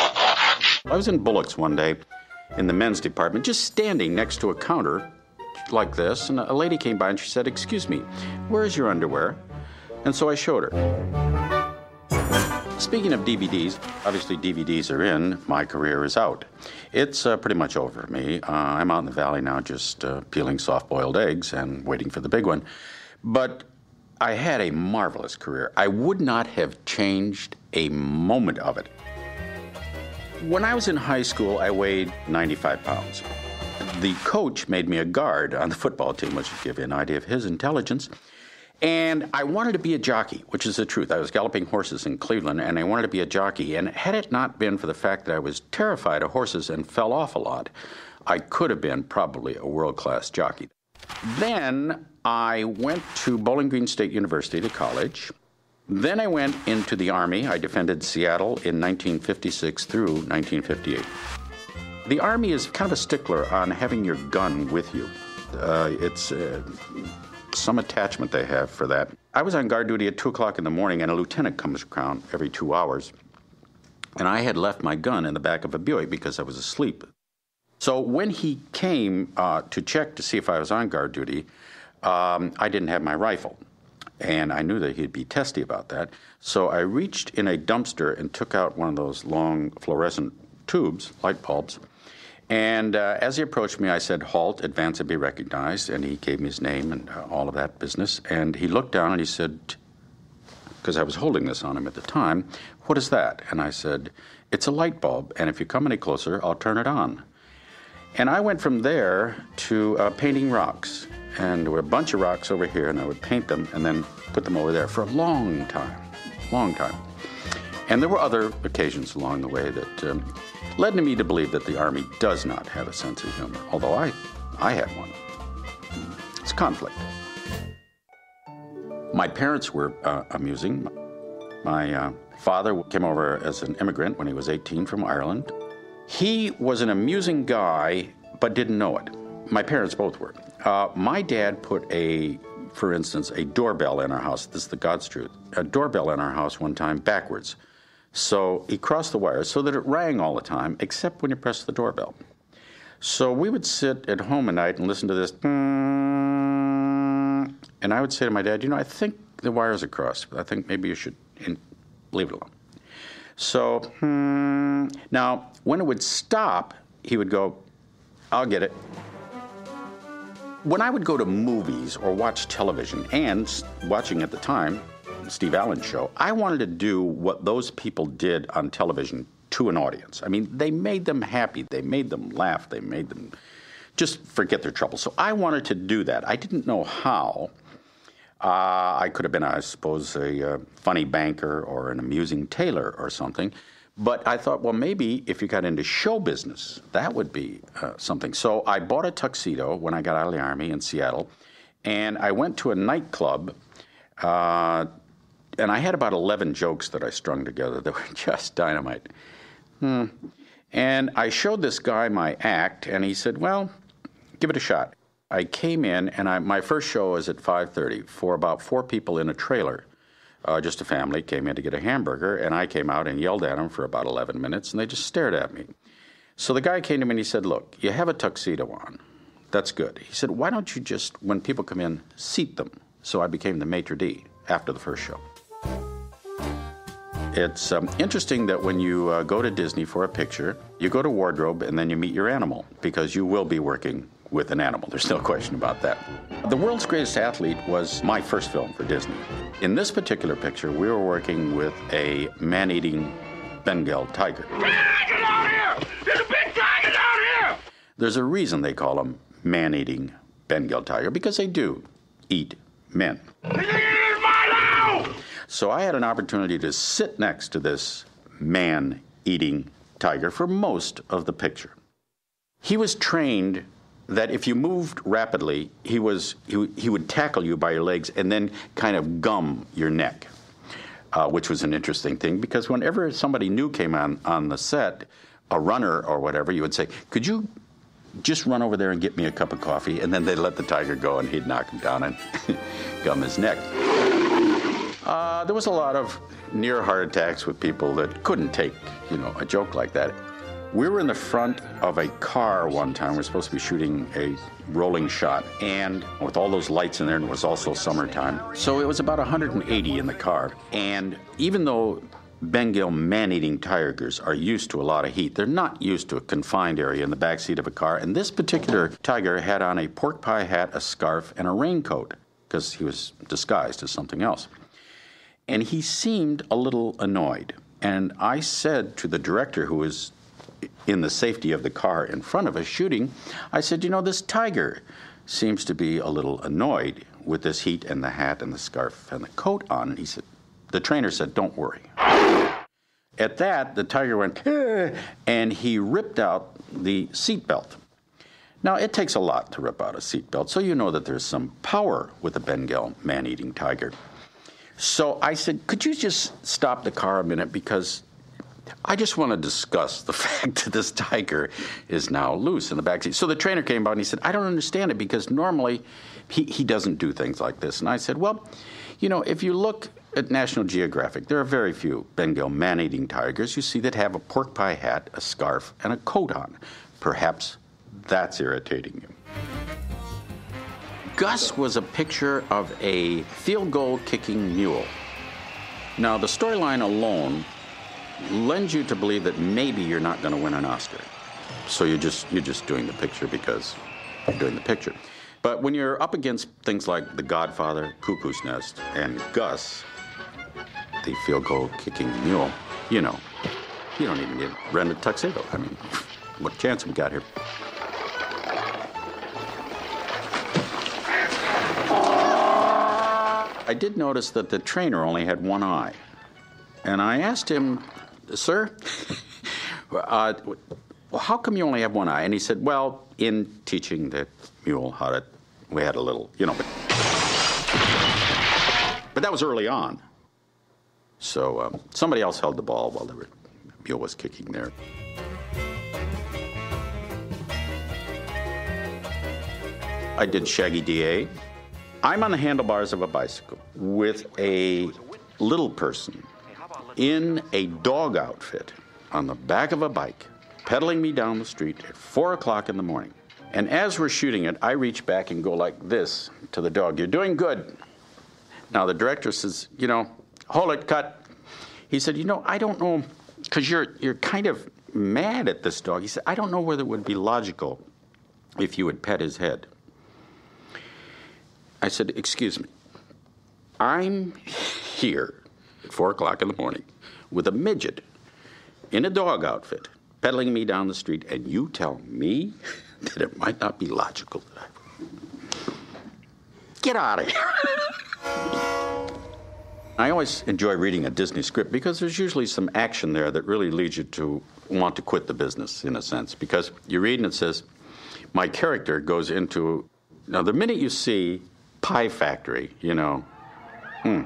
I was in Bullock's one day in the men's department, just standing next to a counter like this, and a lady came by and she said, "Excuse me, where is your underwear?" And so I showed her. Speaking of D V Ds, obviously D V Ds are in, my career is out. It's uh, pretty much over for me. Uh, I'm out in the valley now just uh, peeling soft-boiled eggs and waiting for the big one. But I had a marvelous career. I would not have changed a moment of it. When I was in high school, I weighed ninety-five pounds. The coach made me a guard on the football team, which would give you an idea of his intelligence. And I wanted to be a jockey, which is the truth. I was galloping horses in Cleveland, and I wanted to be a jockey. And had it not been for the fact that I was terrified of horses and fell off a lot, I could have been probably a world-class jockey. Then I went to Bowling Green State University to college. Then I went into the Army. I defended Seattle in nineteen fifty-six through nineteen fifty-eight. The Army is kind of a stickler on having your gun with you. Uh, it's uh, some attachment they have for that. I was on guard duty at two o'clock in the morning, and a lieutenant comes around every two hours. And I had left my gun in the back of a Buick because I was asleep. So when he came uh, to check to see if I was on guard duty, um, I didn't have my rifle. And I knew that he'd be testy about that. So I reached in a dumpster and took out one of those long fluorescent tubes, light bulbs. And uh, as he approached me, I said, "Halt, advance and be recognized." And he gave me his name and uh, all of that business. And he looked down and he said, because I was holding this on him at the time, "What is that?" And I said, "It's a light bulb, and if you come any closer, I'll turn it on." And I went from there to uh, painting rocks. And there were a bunch of rocks over here, and I would paint them and then put them over there for a long time, long time. And there were other occasions along the way that um, led me to believe that the Army does not have a sense of humor, although I, I had one. It's conflict. My parents were uh, amusing. My uh, father came over as an immigrant when he was eighteen from Ireland. He was an amusing guy, but didn't know it. My parents both were. Uh, my dad put a, for instance, a doorbell in our house. This is the God's truth. A doorbell in our house one time backwards. So he crossed the wires so that it rang all the time, except when you pressed the doorbell. So we would sit at home at night and listen to this, and I would say to my dad, "You know, I think the wires are crossed. I think maybe you should leave it alone." So, hmm. Now, when it would stop, he would go, "I'll get it." When I would go to movies or watch television, and watching at the time, Steve Allen's show, I wanted to do what those people did on television to an audience. I mean, they made them happy. They made them laugh. They made them just forget their troubles. So I wanted to do that. I didn't know how. Uh, I could have been, I suppose, a uh, funny banker or an amusing tailor or something. But I thought, well, maybe if you got into show business, that would be uh, something. So I bought a tuxedo when I got out of the Army in Seattle, and I went to a nightclub, uh, and I had about eleven jokes that I strung together that were just dynamite. Hmm. And I showed this guy my act, and he said, "Well, give it a shot." I came in, and I, my first show was at five thirty for about four people in a trailer. Uh, just a family came in to get a hamburger, and I came out and yelled at them for about eleven minutes, and they just stared at me. So the guy came to me and he said, "Look, you have a tuxedo on. That's good." He said, "Why don't you just, when people come in, seat them?" So I became the maitre d' after the first show. It's um, interesting that when you uh, go to Disney for a picture, you go to wardrobe and then you meet your animal, because you will be working with an animal. There's no question about that. The World's Greatest Athlete was my first film for Disney. In this particular picture, we were working with a man-eating Bengal tiger. Get out here! There's a big tiger down here! There's a reason they call him man-eating Bengal tiger, because they do eat men. So I had an opportunity to sit next to this man-eating tiger for most of the picture. He was trained that if you moved rapidly, he was he, he would tackle you by your legs and then kind of gum your neck, uh, which was an interesting thing, because whenever somebody new came on, on the set, a runner or whatever, you would say, "Could you just run over there and get me a cup of coffee?" And then they'd let the tiger go, and he'd knock him down and gum his neck. Uh, there was a lot of near heart attacks with people that couldn't take, you know, a joke like that. We were in the front of a car one time. We were supposed to be shooting a rolling shot, and with all those lights in there, and it was also summertime. So it was about one hundred eighty in the car. And even though Bengal man-eating tigers are used to a lot of heat, they're not used to a confined area in the backseat of a car. And this particular tiger had on a pork pie hat, a scarf, and a raincoat, because he was disguised as something else. And he seemed a little annoyed. And I said to the director, who was in the safety of the car in front of us shooting, I said, "You know, this tiger seems to be a little annoyed with this heat and the hat and the scarf and the coat on." And he said, the trainer said, "Don't worry." At that, the tiger went, "Eh," and he ripped out the seatbelt. Now, it takes a lot to rip out a seatbelt, so you know that there's some power with a Bengal man-eating tiger. So I said, "Could you just stop the car a minute, because I just want to discuss the fact that this tiger is now loose in the backseat. So the trainer came by and he said, I don't understand it because normally he, he doesn't do things like this. And I said, well, you know, if you look at National Geographic, there are very few Bengal man-eating tigers you see that have a pork pie hat, a scarf, and a coat on. Perhaps that's irritating you. Gus was a picture of a field goal kicking mule. Now, the storyline alone lends you to believe that maybe you're not going to win an Oscar. So you're just, you're just doing the picture because you're doing the picture. But when you're up against things like The Godfather, Cuckoo's Nest, and Gus, the field goal kicking mule, you know, you don't even get rent a tuxedo. I mean, what chance we got here? I did notice that the trainer only had one eye. And I asked him, sir, uh, well, how come you only have one eye? And he said, well, in teaching the mule how to, we had a little, you know, but, but that was early on. So um, somebody else held the ball while the mule was kicking there. I did Shaggy D A. I'm on the handlebars of a bicycle with a little person in a dog outfit on the back of a bike, pedaling me down the street at four o'clock in the morning. And as we're shooting it, I reach back and go like this to the dog. You're doing good. Now, the director says, you know, hold it, cut. He said, you know, I don't know, because you're, you're kind of mad at this dog. He said, I don't know whether it would be logical if you would pet his head. I said, excuse me, I'm here at four o'clock in the morning with a midget in a dog outfit pedaling me down the street, and you tell me that it might not be logical that I... Get out of here. I always enjoy reading a Disney script because there's usually some action there that really leads you to want to quit the business, in a sense, because you read and it says, my character goes into... Now, the minute you see Pie Factory, you know, hmm.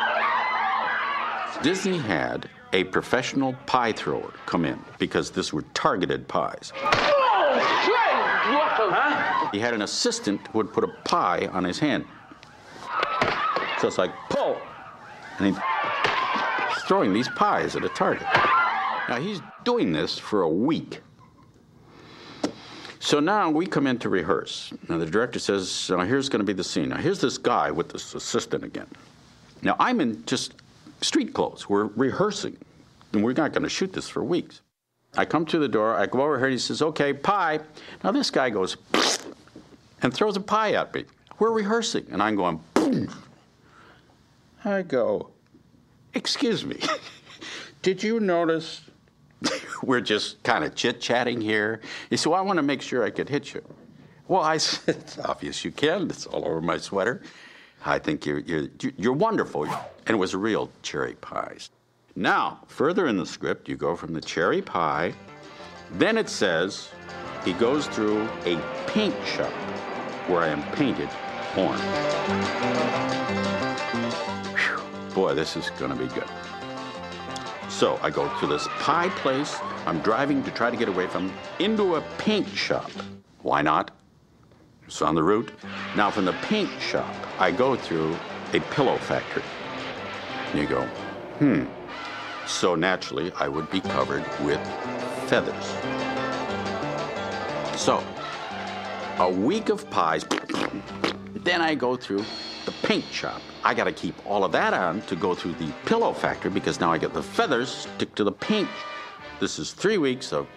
Disney had a professional pie thrower come in because this were targeted pies. Huh? He had an assistant who would put a pie on his hand. So it's like, pull! And he's throwing these pies at a target. Now, he's doing this for a week. So now we come in to rehearse. Now, the director says, now here's going to be the scene. Now, here's this guy with this assistant again. Now, I'm in just street clothes. We're rehearsing, and we're not going to shoot this for weeks. I come to the door. I go over here. He says, okay, pie. Now, this guy goes and throws a pie at me. We're rehearsing, and I'm going, boom. I go, excuse me, did you notice we're just kind of chit-chatting here? He said, well, I want to make sure I could hit you. Well, I said, it's obvious you can. It's all over my sweater. I think you're, you're, you're wonderful. And it was a real cherry pie. Now, further in the script, you go from the cherry pie. Then it says he goes through a paint shop where I am painted orange. Whew, boy, this is going to be good. So I go to this pie place. I'm driving to try to get away from into a paint shop. Why not? It's on the route. Now, from the paint shop, I go through a pillow factory. And you go, hmm. So naturally, I would be covered with feathers. So, a week of pies. Then I go through the paint shop. I got to keep all of that on to go through the pillow factory because now I get the feathers stick to the paint. This is three weeks of...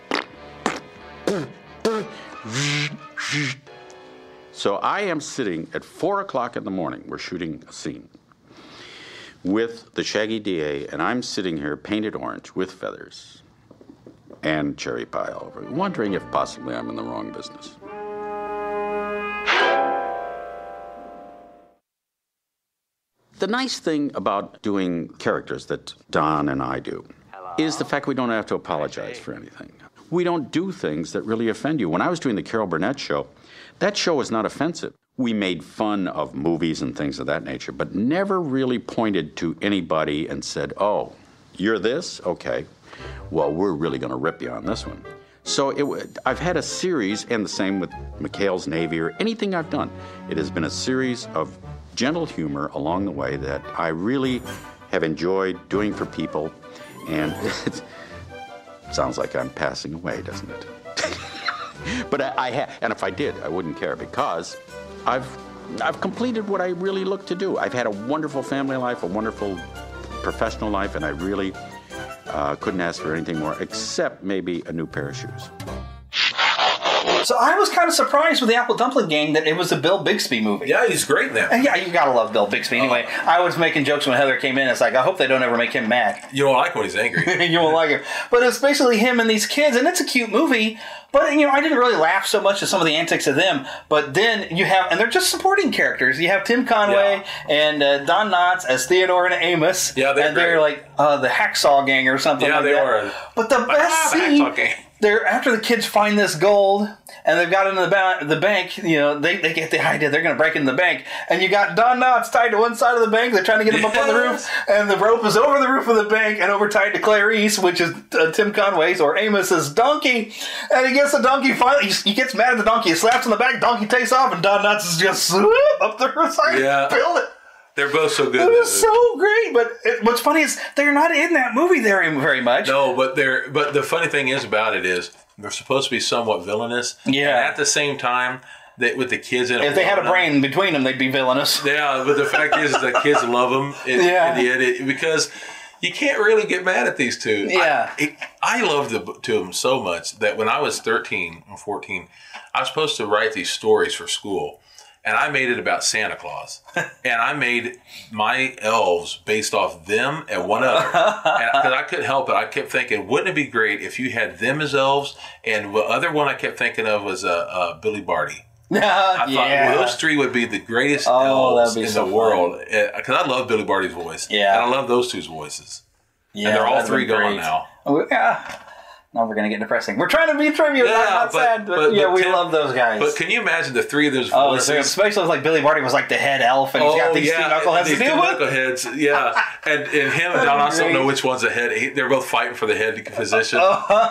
So I am sitting at four o'clock in the morning. We're shooting a scene with the Shaggy D A, and I'm sitting here painted orange with feathers and cherry pie all over, wondering if possibly I'm in the wrong business. The nice thing about doing characters that Don and I do is the fact we don't have to apologize for anything. We don't do things that really offend you. When I was doing the Carol Burnett show, that show was not offensive. We made fun of movies and things of that nature, but never really pointed to anybody and said, oh, you're this? Okay. well, we're really going to rip you on this one. So it, I've had a series, and the same with McHale's Navy or anything I've done. It has been a series of gentle humor along the way that I really have enjoyed doing for people. And it sounds like I'm passing away, doesn't it? But I, I have, and if I did, I wouldn't care, because I've I've completed what I really look to do. I've had a wonderful family life, a wonderful professional life, and I really uh, couldn't ask for anything more, except maybe a new pair of shoes. So I was kind of surprised with the Apple Dumpling Gang that it was a Bill Bixby movie. Yeah, he's great in that. And yeah, you gotta love Bill Bixby. Anyway, oh. I was making jokes when Heather came in. It's like, I hope they don't ever make him mad. You won't like when he's angry. You won't like him. But it's basically him and these kids, and it's a cute movie. But, you know, I didn't really laugh so much at some of the antics of them. But then you have, and they're just supporting characters. You have Tim Conway yeah. and uh, Don Knotts as Theodore and Amos. Yeah, they're And great. They're like uh, the Hacksaw Gang or something yeah, like that. Yeah, they were. But the best ah, scene... The They're after the kids find this gold and they've got it in the, ba- the bank. You know, they, they get the idea they're going to break into the bank, and you got Don Knotts tied to one side of the bank. They're trying to get him yes. up on the roof, and the rope is over the roof of the bank and over tied to Clarice, which is uh, Tim Conway's or Amos's donkey. And he gets the donkey finally. He, he gets mad at the donkey. He slaps on the back. Donkey takes off, and Don Knotts is just swoop up the side yeah. and build it. They're both so good. It was so great, but it, what's funny is they're not in that movie very very much. No, but they're. But the funny thing is about it is they're supposed to be somewhat villainous. Yeah. And at the same time, that with the kids in it, if they had a brain them, between them, they'd be villainous. Yeah, but the fact is, is the kids love them. In, yeah. In the end, it, because you can't really get mad at these two. Yeah. I, it, I loved the two of them so much that when I was thirteen and fourteen, I was supposed to write these stories for school. And I made it about Santa Claus. And I made my elves based off them and one other. Because I couldn't help it. I kept thinking, wouldn't it be great if you had them as elves? And the other one I kept thinking of was uh, uh, Billy Barty. Uh, I thought yeah. well, those three would be the greatest oh, elves in so the world. Because I love Billy Barty's voice. Yeah. And I love those two's voices. Yeah, and they're all three gone now. Oh, yeah. Now we're going to get depressing. We're trying to be trivia, yeah, not, not but, sad, but, but yeah, but we Tim, love those guys. But can you imagine the three of those oh, voices? Especially like Billy Barty was like the head elf, and he's oh, got these yeah, two knuckleheads these to deal with. knuckleheads, yeah. and, and him and Don Knotts don't know which one's the head. He, they're both fighting for the head position.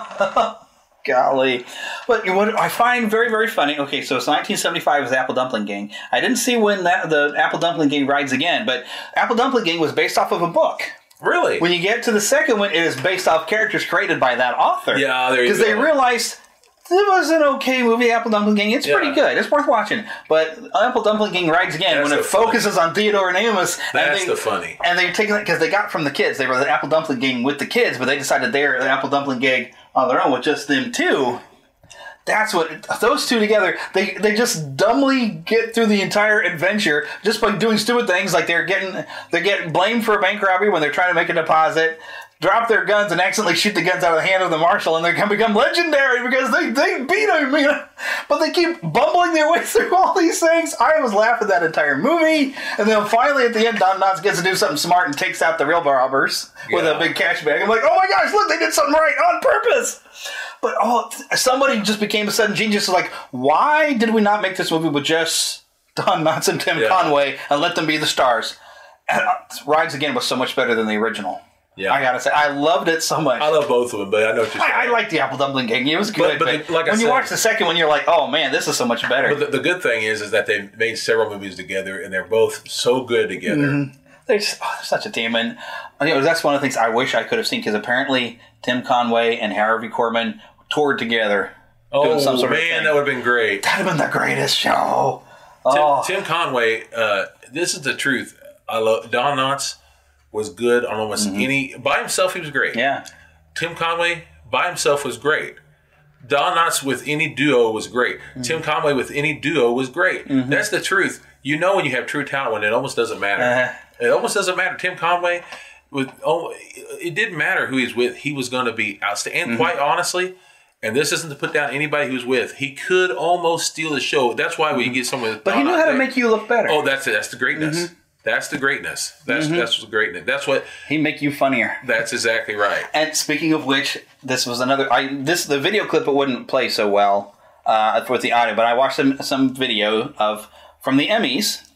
Golly. But what I find very, very funny, okay, so it's nineteen seventy-five was Apple Dumpling Gang. I didn't see when that, the Apple Dumpling Gang rides again, but Apple Dumpling Gang was based off of a book. Really? When you get to the second one, it is based off characters created by that author. Yeah, there you go. Because they realized it was an okay movie, Apple Dumpling Gang. It's yeah. pretty good. It's worth watching. But Apple Dumpling Gang rides again That's when it focuses funny. on Theodore and Amos. That's and they, the funny. And they're taking it because they got from the kids. They were the Apple Dumpling Gang with the kids, but they decided they're the Apple Dumpling Gang on their own with just them two. That's what those two together. They they just dumbly get through the entire adventure just by doing stupid things like they're getting they get blamed for a bank robbery when they're trying to make a deposit, drop their guns and accidentally shoot the guns out of the hand of the marshal, and they can become legendary because they they beat him. You know? But they keep bumbling their way through all these things. I was laughing that entire movie, and then finally at the end, Don Knotts gets to do something smart and takes out the real robbers yeah. with a big cash bag. I'm like, oh my gosh, look, they did something right on purpose. But oh, somebody just became a sudden genius. Like, why did we not make this movie with just Don Knotts and Tim yeah. Conway and let them be the stars? And uh, Rides Again was so much better than the original. Yeah, I gotta say, I loved it so much. I love both of them, but I know what you're saying. I, I like the Apple Dumpling Gang. It was good, but, but, but like when I you said, watch the second one, you're like, oh man, this is so much better. But the, the good thing is, is that they've made several movies together, and they're both so good together. Mm-hmm. They're, just, oh, they're such a team, and you know, that's one of the things I wish I could have seen because apparently Tim Conway and Harvey Korman toured together. Oh doing some sort man, of that would have been great. That'd have been the greatest show. Tim, oh. Tim Conway, uh, this is the truth. I love Don Knotts. Was good on almost mm-hmm. any... By himself, he was great. Yeah. Tim Conway, by himself, was great. Don Knotts with any duo was great. Mm-hmm. Tim Conway with any duo was great. Mm-hmm. That's the truth. You know when you have true talent when it almost doesn't matter. Uh-huh. It almost doesn't matter. Tim Conway, with oh, it didn't matter who he's with. He was going to be outstanding. And mm-hmm. quite honestly, and this isn't to put down anybody he was with, he could almost steal the show. That's why when mm-hmm. you get someone with But Don he knew Knotts, how to make you look better. Oh, that's it. That's the greatness. Mm-hmm. That's the greatness. That's mm-hmm. that's the greatness. That's what he make you funnier. That's exactly right. And speaking of which, this was another. I this the video clip it wouldn't play so well uh, with the audio, but I watched some some video of from the Emmys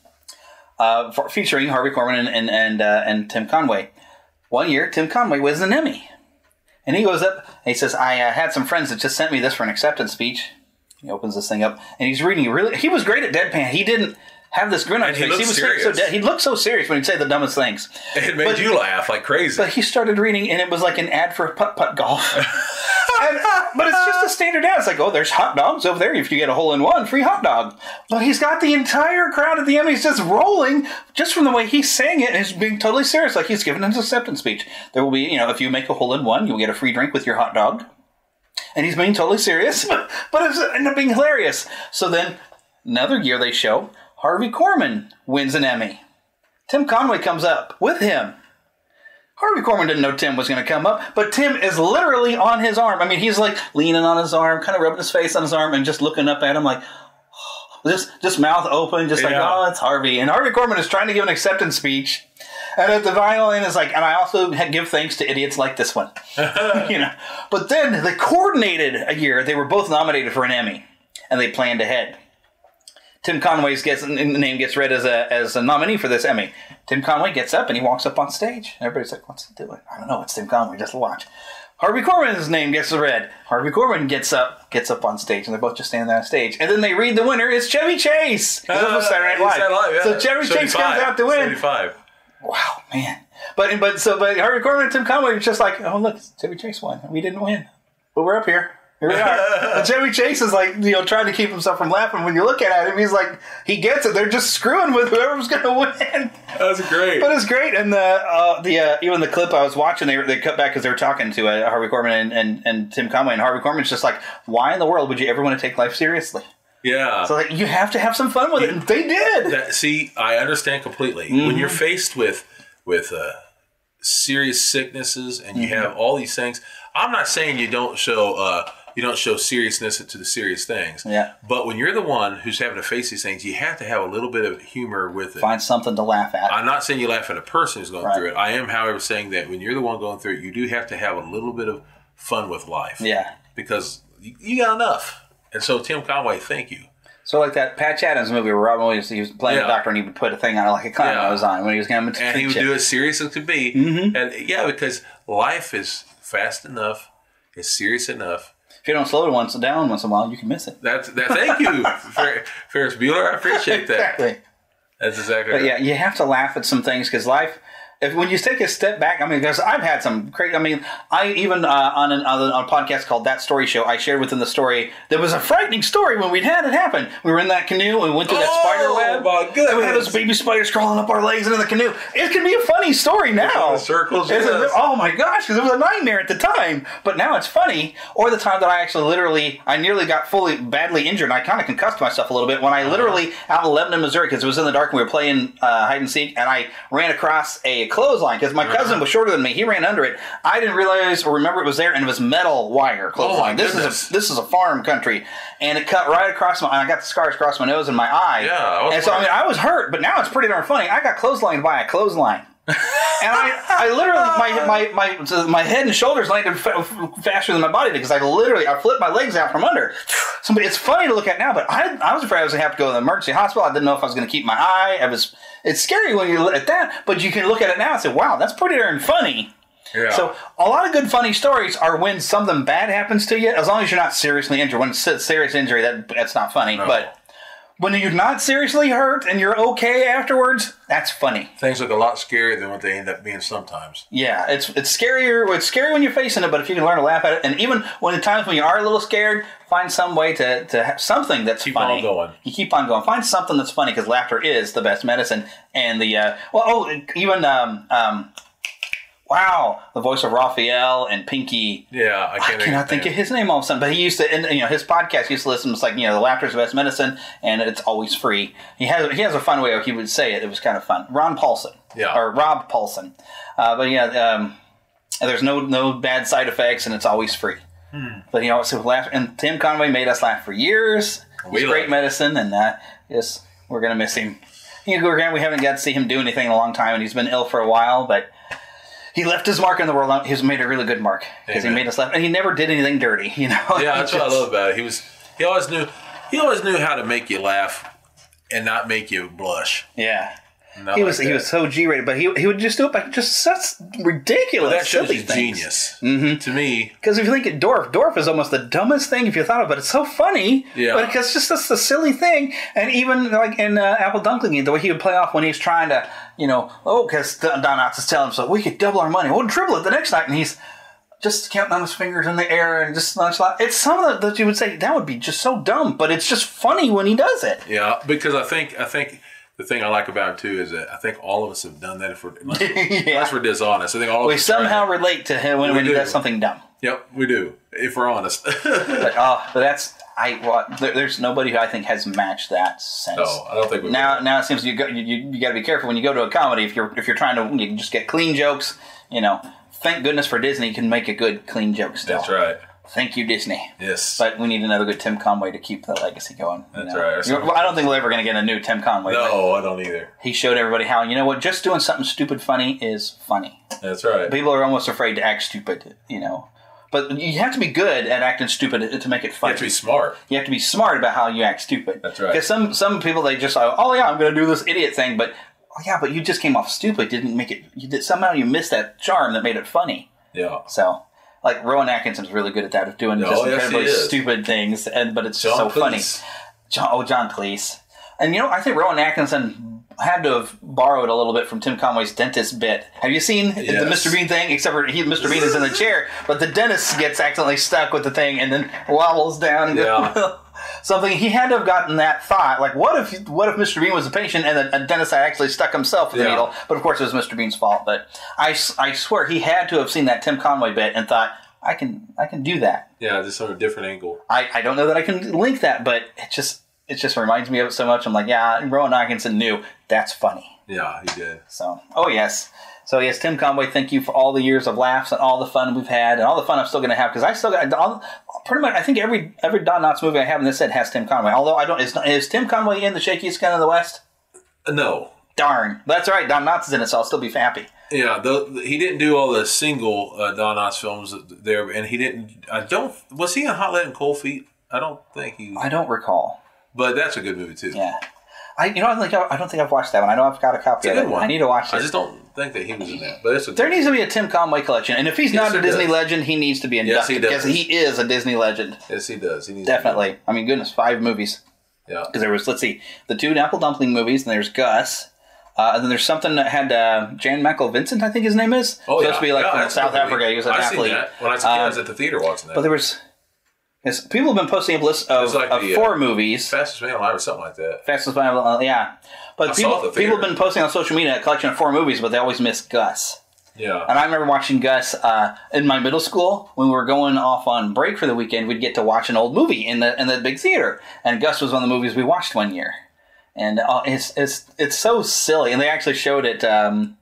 uh, for, featuring Harvey Korman and and and, uh, and Tim Conway. One year, Tim Conway was an Emmy. And he goes up, and he says, I uh, had some friends that just sent me this for an acceptance speech. He opens this thing up, and he's reading. Really, he was great at deadpan. He didn't have this grin on his face. He was serious. So dead. He looked so serious when he'd say the dumbest things. It made but, you laugh like crazy. But he started reading, and it was like an ad for putt-putt golf. and, but it's just a standard ad. It's like, oh, there's hot dogs over there. If you get a hole-in-one, free hot dog. But he's got the entire crowd at the end. He's just rolling just from the way he's saying it, and he's being totally serious, like he's giving an acceptance speech. There will be, you know, if you make a hole-in-one, you'll get a free drink with your hot dog. And he's being totally serious, but it's ended up being hilarious. So then, another year they show, Harvey Korman wins an Emmy. Tim Conway comes up with him. Harvey Korman didn't know Tim was going to come up, but Tim is literally on his arm. I mean, he's like leaning on his arm, kind of rubbing his face on his arm, and just looking up at him like, oh, just, just mouth open, just like, yeah. oh, it's Harvey. And Harvey Korman is trying to give an acceptance speech. And at the violin is like, and I also give thanks to idiots like this one. you know. But then they coordinated a year. They were both nominated for an Emmy, and they planned ahead. Tim Conway's gets, name gets read as a as a nominee for this Emmy. Tim Conway gets up and he walks up on stage. Everybody's like, what's he doing? I don't know. It's Tim Conway. Just watch. Harvey Korman's name gets read. Harvey Korman gets up, gets up on stage, and they're both just standing there on stage. And then they read the winner is Chevy Chase. Uh, this was Saturday Night Live. Live yeah. So Chevy Chase comes out to win. seventy-five Wow, man. But but so but Harvey Korman and Tim Conway were just like, oh look, Chevy Chase won. We didn't win, but we're up here. Here we are. And Chevy Chase is like, you know, trying to keep himself from laughing. When you look at him, he's like, he gets it. They're just screwing with whoever's going to win. That was great. But it's great. And the uh, the uh, even the clip I was watching, they they cut back because they were talking to uh, Harvey Korman and, and and Tim Conway, and Harvey Korman's just like, why in the world would you ever want to take life seriously? Yeah. So like, you have to have some fun with it. And they did. That, see, I understand completely. Mm-hmm. When you're faced with with uh, serious sicknesses and you mm-hmm. have all these things, I'm not saying you don't show uh, you don't show seriousness to the serious things. Yeah. But when you're the one who's having to face these things, you have to have a little bit of humor with it. Find something to laugh at. I'm not saying you laugh at a person who's going right. through it. I am, however, saying that when you're the one going through it, you do have to have a little bit of fun with life. Yeah. Because you, you got enough. And so, Tim Conway, thank you. So like that Patch Adams movie where Robin Williams, he was playing yeah. a doctor and he would put a thing on it like a condom yeah. was on when he was going to And he would you. do it serious as could be. Mm-hmm. And yeah, because life is fast enough, it's serious enough. If you don't slow it once down once in a while, you can miss it. That's that. Thank you, Fer- Ferris Bueller. I appreciate that. Exactly. That's exactly. But right. yeah, you have to laugh at some things because life. If, when you take a step back, I mean, because I've had some crazy. I mean, I even uh, on, an, on a podcast called That Story Show, I shared within the story there was a frightening story when we'd had it happen. We were in that canoe and we went through that oh, spider web. My goodness. And we had those baby spiders crawling up our legs into the canoe. It can be a funny story now. Circles. Yes. A, oh my gosh, because it was a nightmare at the time. But now it's funny. Or the time that I actually literally, I nearly got fully badly injured. And I kind of concussed myself a little bit when I literally out in Lebanon, Missouri, because it was in the dark and we were playing uh, hide and seek, and I ran across a clothesline because my cousin was shorter than me. He ran under it. I didn't realize or remember it was there, and it was metal wire clothesline. Oh, this is a this is a farm country, and it cut right across my. And I got the scars across my nose and my eye. Yeah, I was and so I mean I was hurt, but now it's pretty darn funny. I got clotheslined by a clothesline. and I, I literally, my, my, my, so my head and shoulders landed fa- faster than my body did because I literally, I flipped my legs out from under. So it's funny to look at now, but I, I was afraid I was going to have to go to the emergency hospital. I didn't know if I was going to keep my eye. I was, it's scary when you look at that, but you can look at it now and say, wow, that's pretty darn funny. Yeah. So a lot of good funny stories are when something bad happens to you, as long as you're not seriously injured. When it's a serious injury, that that's not funny, no. but when you're not seriously hurt and you're okay afterwards, that's funny. Things look a lot scarier than what they end up being sometimes. Yeah, it's it's scarier. It's scary when you're facing it, but if you can learn to laugh at it, and even when the times when you are a little scared, find some way to, to have something that's keep funny. Keep on going. You keep on going. Find something that's funny because laughter is the best medicine. And the uh, well, oh, even um um. Wow, the voice of Raphael and Pinky. Yeah, I can't I cannot think of his name all of a sudden, but he used to, and, you know, his podcast used to listen. It's like, you know, the laughter is the best medicine, and it's always free. He has he has a fun way of he would say it. It was kind of fun. Ron Paulson, yeah, or Rob Paulson, uh, but yeah, um, there's no no bad side effects, and it's always free. Hmm. But you know, so laugh, and Tim Conway made us laugh for years. He's great medicine, and uh, yes, we're gonna miss him. You know, we haven't got to see him do anything in a long time, and he's been ill for a while, but. He left his mark in the world. He's made a really good mark because he made us laugh, and he never did anything dirty. You know. Yeah, that's just, what I love about it. He was. He always knew. He always knew how to make you laugh, and not make you blush. Yeah. Not he was like he was so G-rated, but he he would just do it by just such ridiculous. Well, that shows silly he's things. genius. Mm-hmm. To me, because if you think of Dorf, Dorf is almost the dumbest thing if you thought of it. But it's so funny. Yeah. But because just that's the silly thing, and even like in uh, Apple Dunkling, the way he would play off when he's trying to, you know, oh, because Don Knotts is telling him, so we could double our money, we'll triple it the next night, and he's just counting on his fingers in the air and just nonchalant. It's some of the that you would say that would be just so dumb, but it's just funny when he does it. Yeah, because I think I think. The thing I like about it too is that I think all of us have done that. If we're unless, yeah. unless we're dishonest, I think all of we us somehow relate to him when, when he do. does something dumb. Yep, we do. If we're honest. but, oh, but that's I. Well, there, there's nobody who I think has matched that sense. No, I don't think we. Now, will. now it seems you go, you, you, you got to be careful when you go to a comedy. If you're if you're trying to you can just get clean jokes, you know. Thank goodness for Disney can make a good clean joke still. That's right. Thank you, Disney. Yes. But we need another good Tim Conway to keep the legacy going. That's know? right. Well, I don't think we're ever going to get a new Tim Conway. No, I don't either. He showed everybody how, you know what, just doing something stupid funny is funny. That's right. People are almost afraid to act stupid, you know. But you have to be good at acting stupid to make it funny. You have to be smart. You have to be smart about how you act stupid. That's right. Because some, some people, they just like, oh yeah, I'm going to do this idiot thing, but oh yeah, but you just came off stupid. Didn't make it, you did, somehow you missed that charm that made it funny. Yeah. So... Like, Rowan Atkinson's really good at that, of doing no, just yes, incredibly stupid things, and but it's just John so Cleese. funny. John, oh, John Cleese. And, you know, I think Rowan Atkinson had to have borrowed a little bit from Tim Conway's dentist bit. Have you seen yes. the Mister Bean thing? Except for he, Mister Bean is in the chair, but the dentist gets accidentally stuck with the thing and then wobbles down and yeah. goes... Something he had to have gotten that thought, like what if what if Mister Bean was a patient and the dentist had actually stuck himself with yeah. the needle? But of course it was Mister Bean's fault. But I, I swear he had to have seen that Tim Conway bit and thought, I can I can do that. Yeah, just from a different angle. I, I don't know that I can link that, but it just it just reminds me of it so much. I'm like, yeah, Rowan Atkinson knew that's funny. Yeah, he did. So, oh yes. So yes, Tim Conway, thank you for all the years of laughs and all the fun we've had and all the fun I'm still going to have because I still got all, pretty much. I think every every Don Knotts movie I have in this set has Tim Conway. Although I don't, is, is Tim Conway in The Shakiest Gun in the West? No. Darn, that's right. Don Knotts is in it, so I'll still be happy. Yeah, the, he didn't do all the single uh, Don Knotts films there, and he didn't. I don't. Was he in Hot Lead and Cold Feet? I don't think he. I don't recall. But that's a good movie too. Yeah. I you know I don't think I don't think I've watched that one. I know I've got a copy it's a of good it. one. I need to watch it. I just don't think that he was in that. But it's a there needs to be a Tim Conway collection, and if he's yes, not a Disney does. legend, he needs to be inducted yes, he because he is a Disney legend. Yes, he does. He needs definitely. I mean, goodness, five movies. Yeah. Because there was let's see, the two Apple Dumpling movies, and there's Gus. Uh, and then there's something that had uh, Jan Michael Vincent, I think his name is. Oh, yeah. Supposed to be like yeah, from South Africa. He was an I've athlete. Seen that. When I was a kid, um, I was at the theater watching that. But there was... Yes, people have been posting up lists of, like of the, four uh, movies. Fastest Man Alive or something like that. Fastest Man Alive, yeah. But I people, saw it at the people have theater. been posting on social media a collection of four movies, but they always miss Gus. Yeah. And I remember watching Gus uh, in my middle school when we were going off on break for the weekend. We'd get to watch an old movie in the in the big theater, and Gus was one of the movies we watched one year. And uh, it's it's it's so silly, and they actually showed it. Um,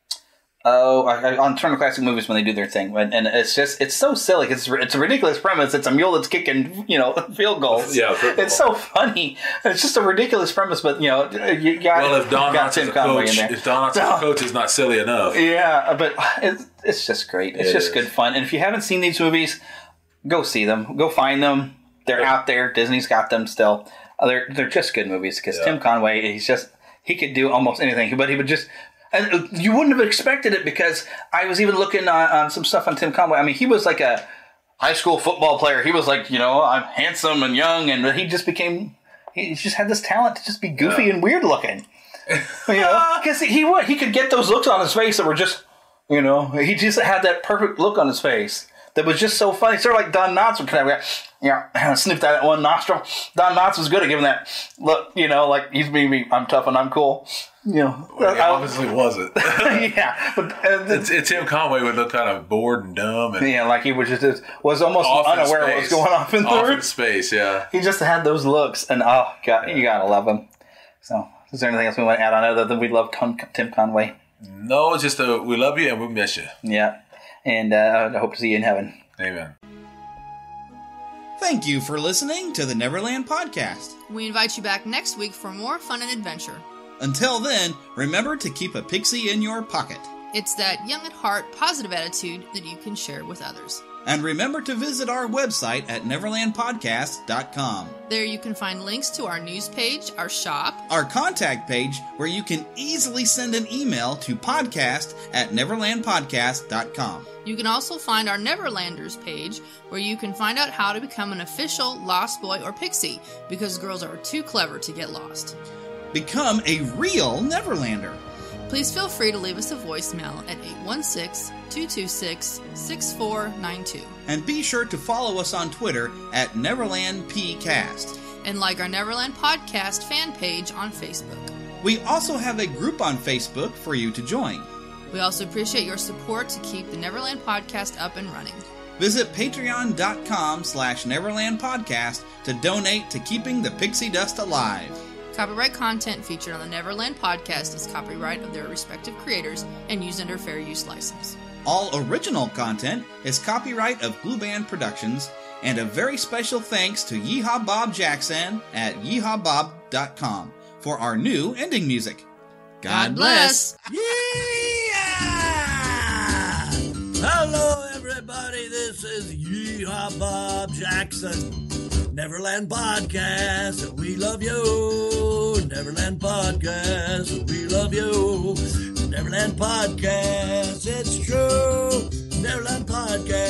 oh, on Turner Classic Movies when they do their thing, and it's just it's so silly. It's it's a ridiculous premise. It's a mule that's kicking you know field goals. Yeah, it's so funny. It's just a ridiculous premise, but you know you got. Well, if Don got Knotts Tim as a Conway coach, in there. if Don Knotts as a coach is not silly enough, yeah, but it's it's just great. It's it just is. good fun. And if you haven't seen these movies, go see them. Go find them. They're Yeah. out there. Disney's got them still. Uh, they're they're just good movies because Yeah. Tim Conway, he's just he could do almost anything, but he would just. And you wouldn't have expected it because I was even looking on, on some stuff on Tim Conway. I mean, he was like a high school football player. He was like, you know, I'm handsome and young, and he just became. He just had this talent to just be goofy Yeah. and weird looking. You know, because he would he could get those looks on his face that were just, you know, he just had that perfect look on his face that was just so funny. Sort of like Don Knotts would kind of, yeah, sniff that at one nostril. Don Knotts was good at giving that look, you know, like he's me, I'm tough and I'm cool. You know, well, he obviously wasn't. yeah, but uh, it's, it's Tim Conway would look kind of bored and dumb, and yeah, like he was just was almost off in unaware of what was going off in the off room. in space. Yeah, he just had those looks, and oh god, yeah. You gotta love him. So, is there anything else we want to add on other than we love Con- Tim Conway? No, it's just a, we love you and we miss you. Yeah, and uh, I hope to see you in heaven. Amen. Thank you for listening to the Neverland Podcast. We invite you back next week for more fun and adventure. Until then, remember to keep a pixie in your pocket. It's that young at heart, positive attitude that you can share with others. And remember to visit our website at neverland podcast dot com. There you can find links to our news page, our shop, our contact page where you can easily send an email to podcast at neverland podcast dot com. You can also find our Neverlanders page where you can find out how to become an official Lost Boy or Pixie because girls are too clever to get lost. Become a real Neverlander. Please feel free to leave us a voicemail at eight one six, two two six, six four nine two. And be sure to follow us on Twitter at Neverland P Cast. And like our Neverland Podcast fan page on Facebook. We also have a group on Facebook for you to join. We also appreciate your support to keep the Neverland Podcast up and running. Visit patreon.com slash Neverland Podcast to donate to keeping the pixie dust alive. Copyright content featured on the Neverland Podcast is copyright of their respective creators and used under fair use license. All original content is copyright of Glue Band Productions, and a very special thanks to Yeehaw Bob Jackson at yeehaw bob dot com for our new ending music. God, God bless! Yeah! Hello, everybody. This is Yeehaw Bob Jackson. Neverland Podcast, we love you. Neverland Podcast, we love you. Neverland Podcast, it's true. Neverland Podcast.